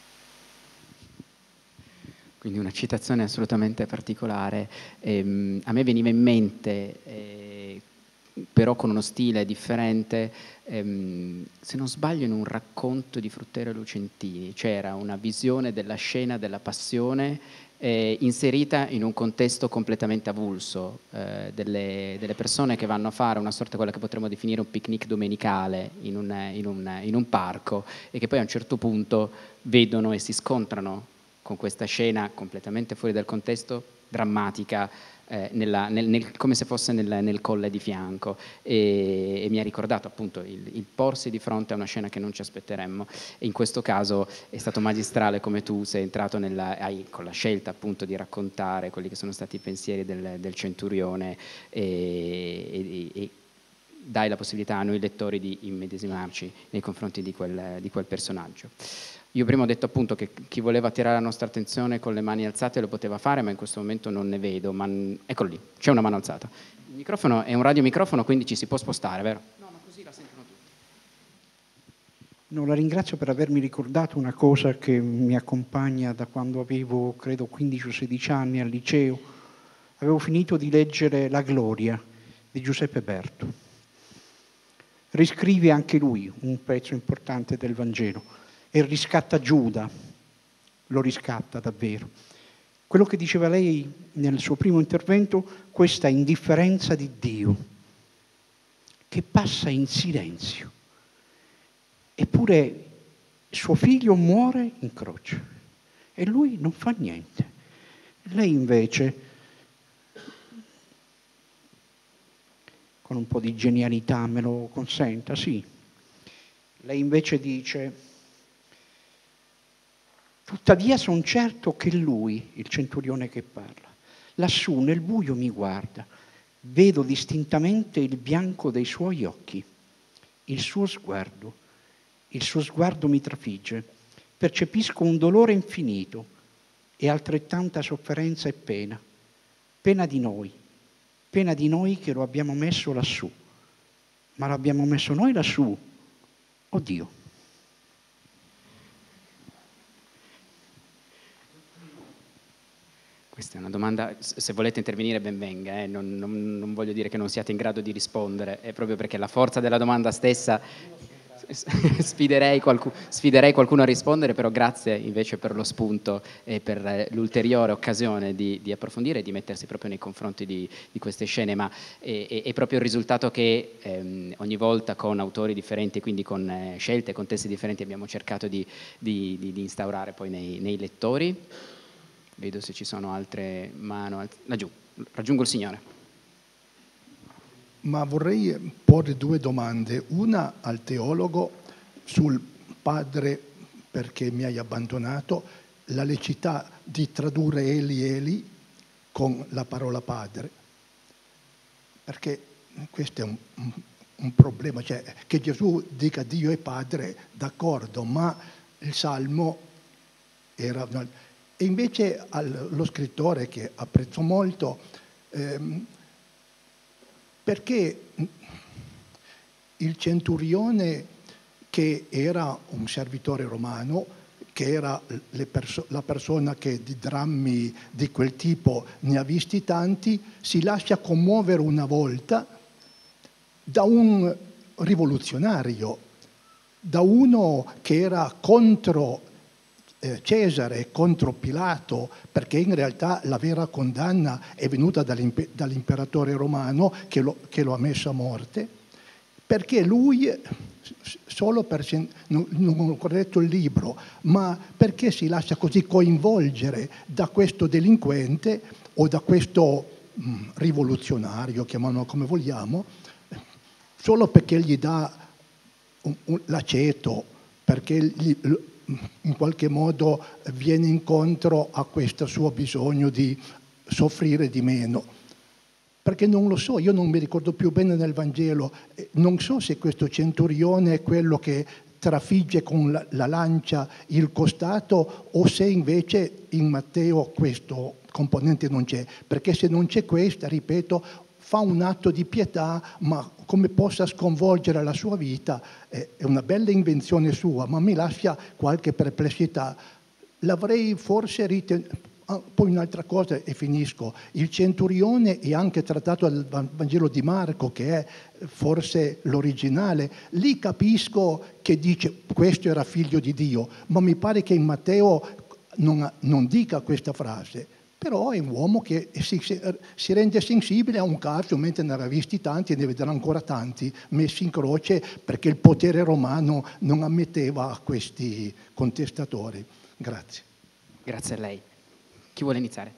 Quindi una citazione assolutamente particolare. A me veniva in mente, però con uno stile differente, se non sbaglio in un racconto di Fruttero e Lucentini c'era una visione della scena della passione inserita in un contesto completamente avulso, delle persone che vanno a fare una sorta, quella che potremmo definire un picnic domenicale in un parco, e che poi a un certo punto vedono e si scontrano con questa scena completamente fuori dal contesto, drammatica, come se fosse nel colle di fianco, e mi ha ricordato appunto il porsi di fronte a una scena che non ci aspetteremmo, e in questo caso è stato magistrale come tu sei entrato con la scelta appunto di raccontare quelli che sono stati i pensieri del centurione, e dai la possibilità a noi lettori di immedesimarci nei confronti di quel personaggio. Io prima ho detto appunto che chi voleva attirare la nostra attenzione con le mani alzate lo poteva fare, ma in questo momento non ne vedo. Ma eccolo lì, c'è una mano alzata. Il microfono è un radiomicrofono, quindi ci si può spostare, vero? No, ma così la sentono tutti. No, la ringrazio per avermi ricordato una cosa che mi accompagna da quando avevo, credo, 15 o 16 anni al liceo. Avevo finito di leggere La Gloria di Giuseppe Berto. riscrive anche lui un pezzo importante del Vangelo e riscatta Giuda, lo riscatta davvero. Quello che diceva lei nel suo primo intervento, questa indifferenza di Dio, che passa in silenzio, eppure suo figlio muore in croce e lui non fa niente. Lei invece, con un po' di genialità, me lo consenta, sì, lei invece dice: tuttavia son certo che lui, il centurione che parla, lassù nel buio mi guarda, vedo distintamente il bianco dei suoi occhi, il suo sguardo mi trafigge, percepisco un dolore infinito e altrettanta sofferenza e pena di noi che lo abbiamo messo lassù. Ma l'abbiamo messo noi lassù o Dio? Questa è una domanda, se volete intervenire ben venga, non voglio dire che non siate in grado di rispondere, è proprio perché la forza della domanda stessa sfiderei qualcuno a rispondere, però grazie invece per lo spunto e per l'ulteriore occasione di approfondire e di mettersi proprio nei confronti di queste scene, ma è proprio il risultato che ogni volta con autori differenti, quindi con scelte, con testi differenti, abbiamo cercato di instaurare poi nei lettori. Vedo se ci sono altre mani laggiù. Raggiungo il signore. Ma vorrei porre due domande, una al teologo sul padre perché mi hai abbandonato, la necessità di tradurre Eli Eli con la parola padre, perché questo è un problema, cioè che Gesù dica Dio è padre, d'accordo, ma il Salmo era... E invece lo scrittore, che apprezzo molto, perché il centurione, che era un servitore romano, che era la persona che di drammi di quel tipo ne ha visti tanti, si lascia commuovere una volta da un rivoluzionario, da uno che era contro Cesare, contro Pilato, perché in realtà la vera condanna è venuta dall'imperatore romano che lo ha messo a morte, perché lui, solo perché non ho letto il libro, ma perché si lascia così coinvolgere da questo delinquente o da questo rivoluzionario, chiamiamolo come vogliamo, solo perché gli dà l'aceto, perché in qualche modo viene incontro a questo suo bisogno di soffrire di meno. Perché non lo so, io non mi ricordo più bene nel Vangelo, non so se questo centurione è quello che trafigge con la lancia il costato o se invece in Matteo questo componente non c'è. Perché se non c'è questa, ripeto, fa un atto di pietà, ma come possa sconvolgere la sua vita è una bella invenzione sua, ma mi lascia qualche perplessità. L'avrei forse ritenuto. Poi un'altra cosa e finisco. Il centurione è anche trattato dal Vangelo di Marco, che è forse l'originale. Lì capisco che dice questo era figlio di Dio, ma mi pare che in Matteo non dica questa frase. Però è un uomo che si rende sensibile a un caso, mentre ne aveva visti tanti e ne vedrà ancora tanti messi in croce, perché il potere romano non ammetteva questi contestatori. Grazie. Grazie a lei. Chi vuole iniziare?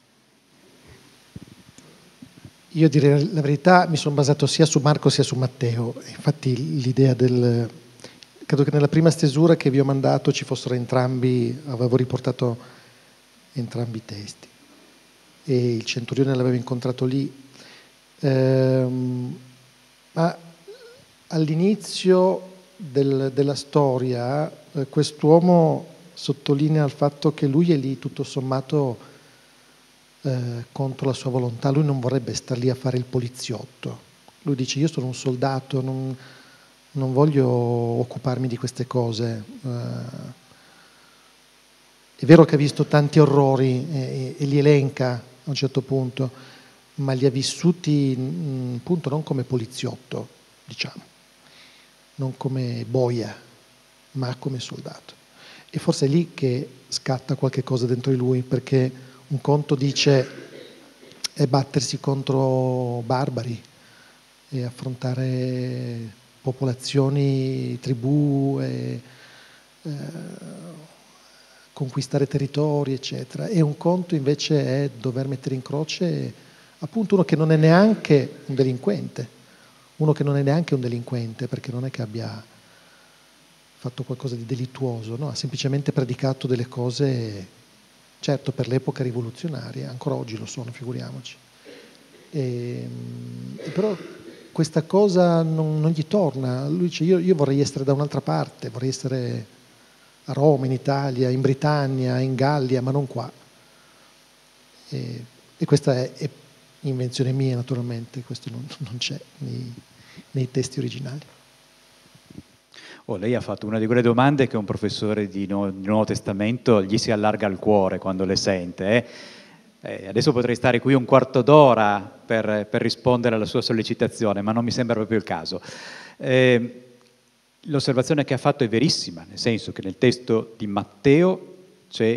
Io direi la verità, mi sono basato sia su Marco sia su Matteo. Infatti l'idea credo che nella prima stesura che vi ho mandato ci fossero entrambi, avevo riportato entrambi i testi. E il centurione l'avevo incontrato lì. Ma all'inizio della storia quest'uomo sottolinea il fatto che lui è lì tutto sommato contro la sua volontà. Lui non vorrebbe star lì a fare il poliziotto. Lui dice: io sono un soldato, non voglio occuparmi di queste cose. È vero che ha visto tanti orrori e li elenca a un certo punto, ma li ha vissuti appunto non come poliziotto, diciamo. non come boia, ma come soldato. E forse è lì che scatta qualche cosa dentro di lui, perché un conto dice è battersi contro barbari e affrontare popolazioni, tribù, e conquistare territori, eccetera. E un conto invece è dover mettere in croce appunto uno che non è neanche un delinquente, perché non è che abbia fatto qualcosa di delittuoso, no? Ha semplicemente predicato delle cose, certo per l'epoca rivoluzionarie, ancora oggi lo sono, figuriamoci. Però questa cosa non gli torna. Lui dice io vorrei essere da un'altra parte, vorrei essere a Roma, in Italia, in Britannia, in Gallia, ma non qua. E questa è invenzione mia, naturalmente, questo non c'è nei testi originali. Lei ha fatto una di quelle domande che un professore di Nuovo Testamento gli si allarga il cuore quando le sente. Adesso potrei stare qui un quarto d'ora per rispondere alla sua sollecitazione, ma non mi sembra proprio il caso. L'osservazione che ha fatto è verissima, nel senso che nel testo di Matteo c'è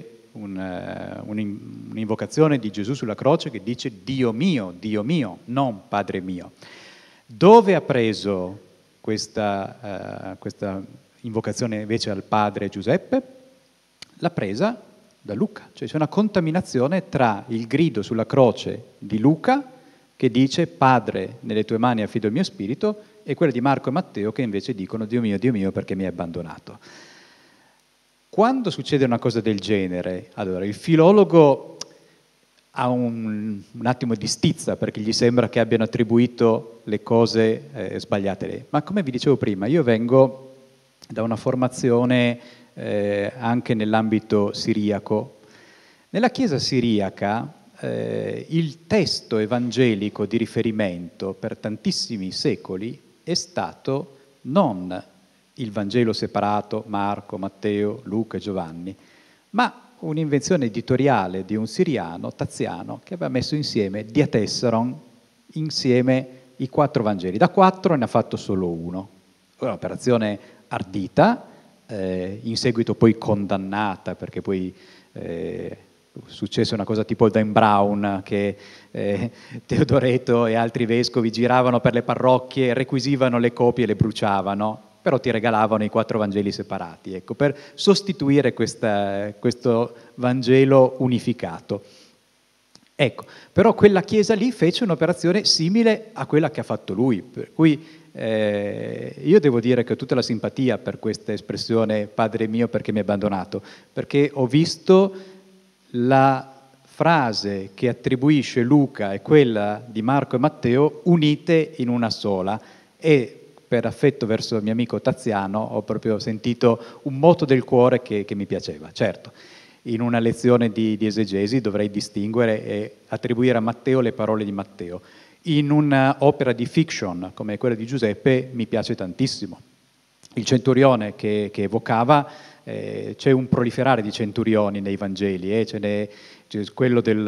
un'invocazione di Gesù sulla croce che dice Dio mio, non Padre mio. Dove ha preso questa invocazione invece al padre Giuseppe? L'ha presa da Luca, cioè c'è una contaminazione tra il grido sulla croce di Luca che dice Padre, nelle tue mani affido il mio spirito, e quella di Marco e Matteo che invece dicono Dio mio, perché mi hai abbandonato. Quando succede una cosa del genere, allora il filologo ha un attimo di stizza perché gli sembra che abbiano attribuito le cose sbagliate. Ma come vi dicevo prima, io vengo da una formazione anche nell'ambito siriaco. Nella Chiesa siriaca il testo evangelico di riferimento per tantissimi secoli è stato non il Vangelo separato, Marco, Matteo, Luca e Giovanni, ma un'invenzione editoriale di un siriano, Taziano, che aveva messo insieme diatessaron insieme i 4 Vangeli. Da 4 ne ha fatto solo uno. Un'operazione ardita, in seguito poi condannata, perché poi successe una cosa tipo Dan Brown, che Teodoreto e altri vescovi giravano per le parrocchie, requisivano le copie e le bruciavano, però ti regalavano i 4 Vangeli separati, ecco, per sostituire questo Vangelo unificato. Ecco, però quella chiesa lì fece un'operazione simile a quella che ha fatto lui, per cui io devo dire che ho tutta la simpatia per questa espressione Padre mio perché mi hai abbandonato, perché ho visto la frase che attribuisce Luca e quella di Marco e Matteo unite in una sola, e per affetto verso il mio amico Taziano ho proprio sentito un moto del cuore che mi piaceva. Certo, in una lezione di esegesi dovrei distinguere e attribuire a Matteo le parole di Matteo. In un'opera di fiction come quella di Giuseppe mi piace tantissimo. Il centurione che evocava, c'è un proliferare di centurioni nei Vangeli, c'è quello che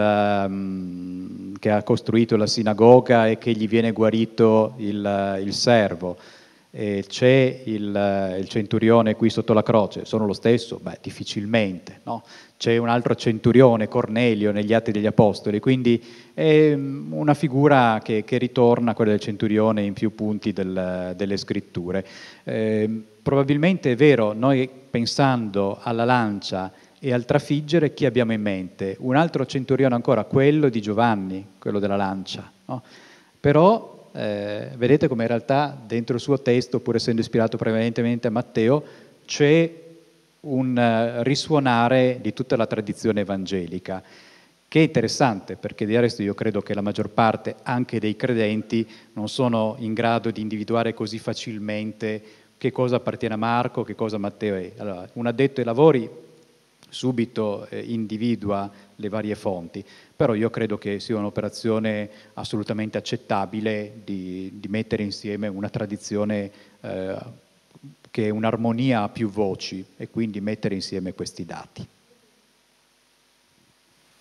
ha costruito la sinagoga e che gli viene guarito il servo, c'è il centurione qui sotto la croce, sono lo stesso? Beh, difficilmente, no? C'è un altro centurione, Cornelio, negli Atti degli Apostoli, quindi è una figura che ritorna, quella del centurione, in più punti delle scritture. Probabilmente è vero, noi pensando alla lancia e al trafiggere, chi abbiamo in mente? Un altro centurione ancora, quello di Giovanni, quello della lancia, no? Però vedete come in realtà dentro il suo testo, pur essendo ispirato prevalentemente a Matteo, c'è un risuonare di tutta la tradizione evangelica, che è interessante perché del resto io credo che la maggior parte anche dei credenti non sono in grado di individuare così facilmente che cosa appartiene a Marco, che cosa Matteo è. Allora, un addetto ai lavori subito individua le varie fonti, però io credo che sia un'operazione assolutamente accettabile di mettere insieme una tradizione che è un'armonia a più voci e quindi mettere insieme questi dati.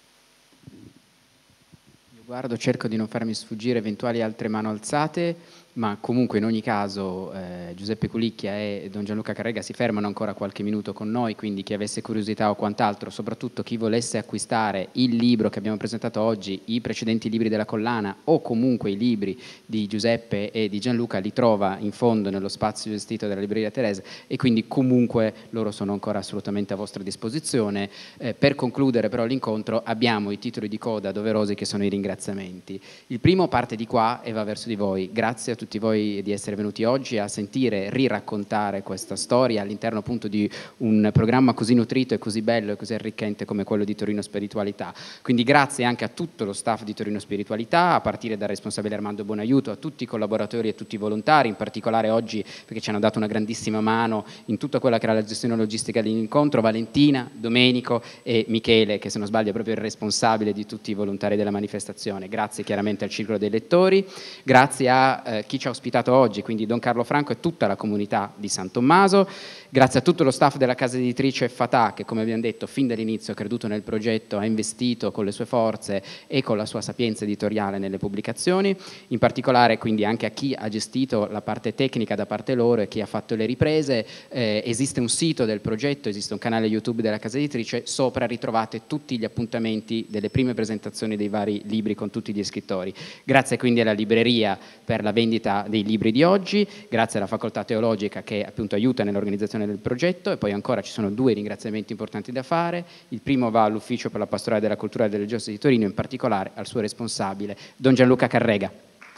Io guardo, cerco di non farmi sfuggire eventuali altre mani alzate. ma comunque in ogni caso Giuseppe Culicchia e Don Gianluca Carrega si fermano ancora qualche minuto con noi, quindi chi avesse curiosità o quant'altro, soprattutto chi volesse acquistare il libro che abbiamo presentato oggi, i precedenti libri della collana o comunque i libri di Giuseppe e di Gianluca, li trova in fondo nello spazio gestito dalla Libreria Teresa, e quindi comunque loro sono ancora assolutamente a vostra disposizione. Per concludere però l'incontro abbiamo i titoli di coda doverosi, che sono i ringraziamenti. Il primo parte di qua e va verso di voi. Grazie a tutti voi di essere venuti oggi a sentire riraccontare questa storia all'interno appunto di un programma così nutrito e così bello e così arricchente come quello di Torino Spiritualità. Quindi grazie anche a tutto lo staff di Torino Spiritualità, a partire dal responsabile Armando Buonaiuto, a tutti i collaboratori e tutti i volontari, in particolare oggi perché ci hanno dato una grandissima mano in tutta quella che era la gestione logistica dell'incontro, Valentina, Domenico e Michele, che se non sbaglio è proprio il responsabile di tutti i volontari della manifestazione. Grazie chiaramente al Circolo dei Lettori, grazie a chi ci ha ospitato oggi, quindi Don Carlo Franco e tutta la comunità di San Tommaso, grazie a tutto lo staff della casa editrice Fatà, che come abbiamo detto fin dall'inizio ha creduto nel progetto, ha investito con le sue forze e con la sua sapienza editoriale nelle pubblicazioni, in particolare quindi anche a chi ha gestito la parte tecnica da parte loro e chi ha fatto le riprese. Esiste un sito del progetto, esiste un canale YouTube della casa editrice, sopra ritrovate tutti gli appuntamenti delle prime presentazioni dei vari libri con tutti gli scrittori. Grazie quindi alla libreria per la vendita dei libri di oggi, grazie alla facoltà teologica che appunto aiuta nell'organizzazione del progetto, e poi ancora ci sono due ringraziamenti importanti da fare. Il primo va all'Ufficio per la Pastorale della Cultura e Religiosa di Torino, in particolare al suo responsabile, Don Gianluca Carrega.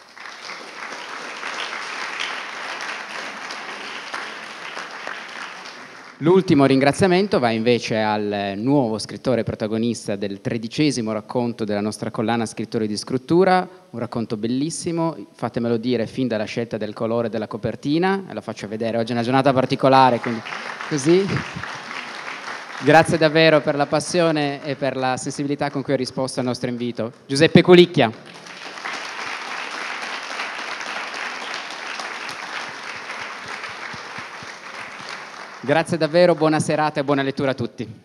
L'ultimo ringraziamento va invece al nuovo scrittore protagonista del 13° racconto della nostra collana Scrittori di Scrittura, un racconto bellissimo, fatemelo dire, fin dalla scelta del colore della copertina, la faccio vedere, oggi è una giornata particolare, quindi così. Grazie davvero per la passione e per la sensibilità con cui ha risposto al nostro invito. Giuseppe Culicchia. Grazie davvero, buona serata e buona lettura a tutti.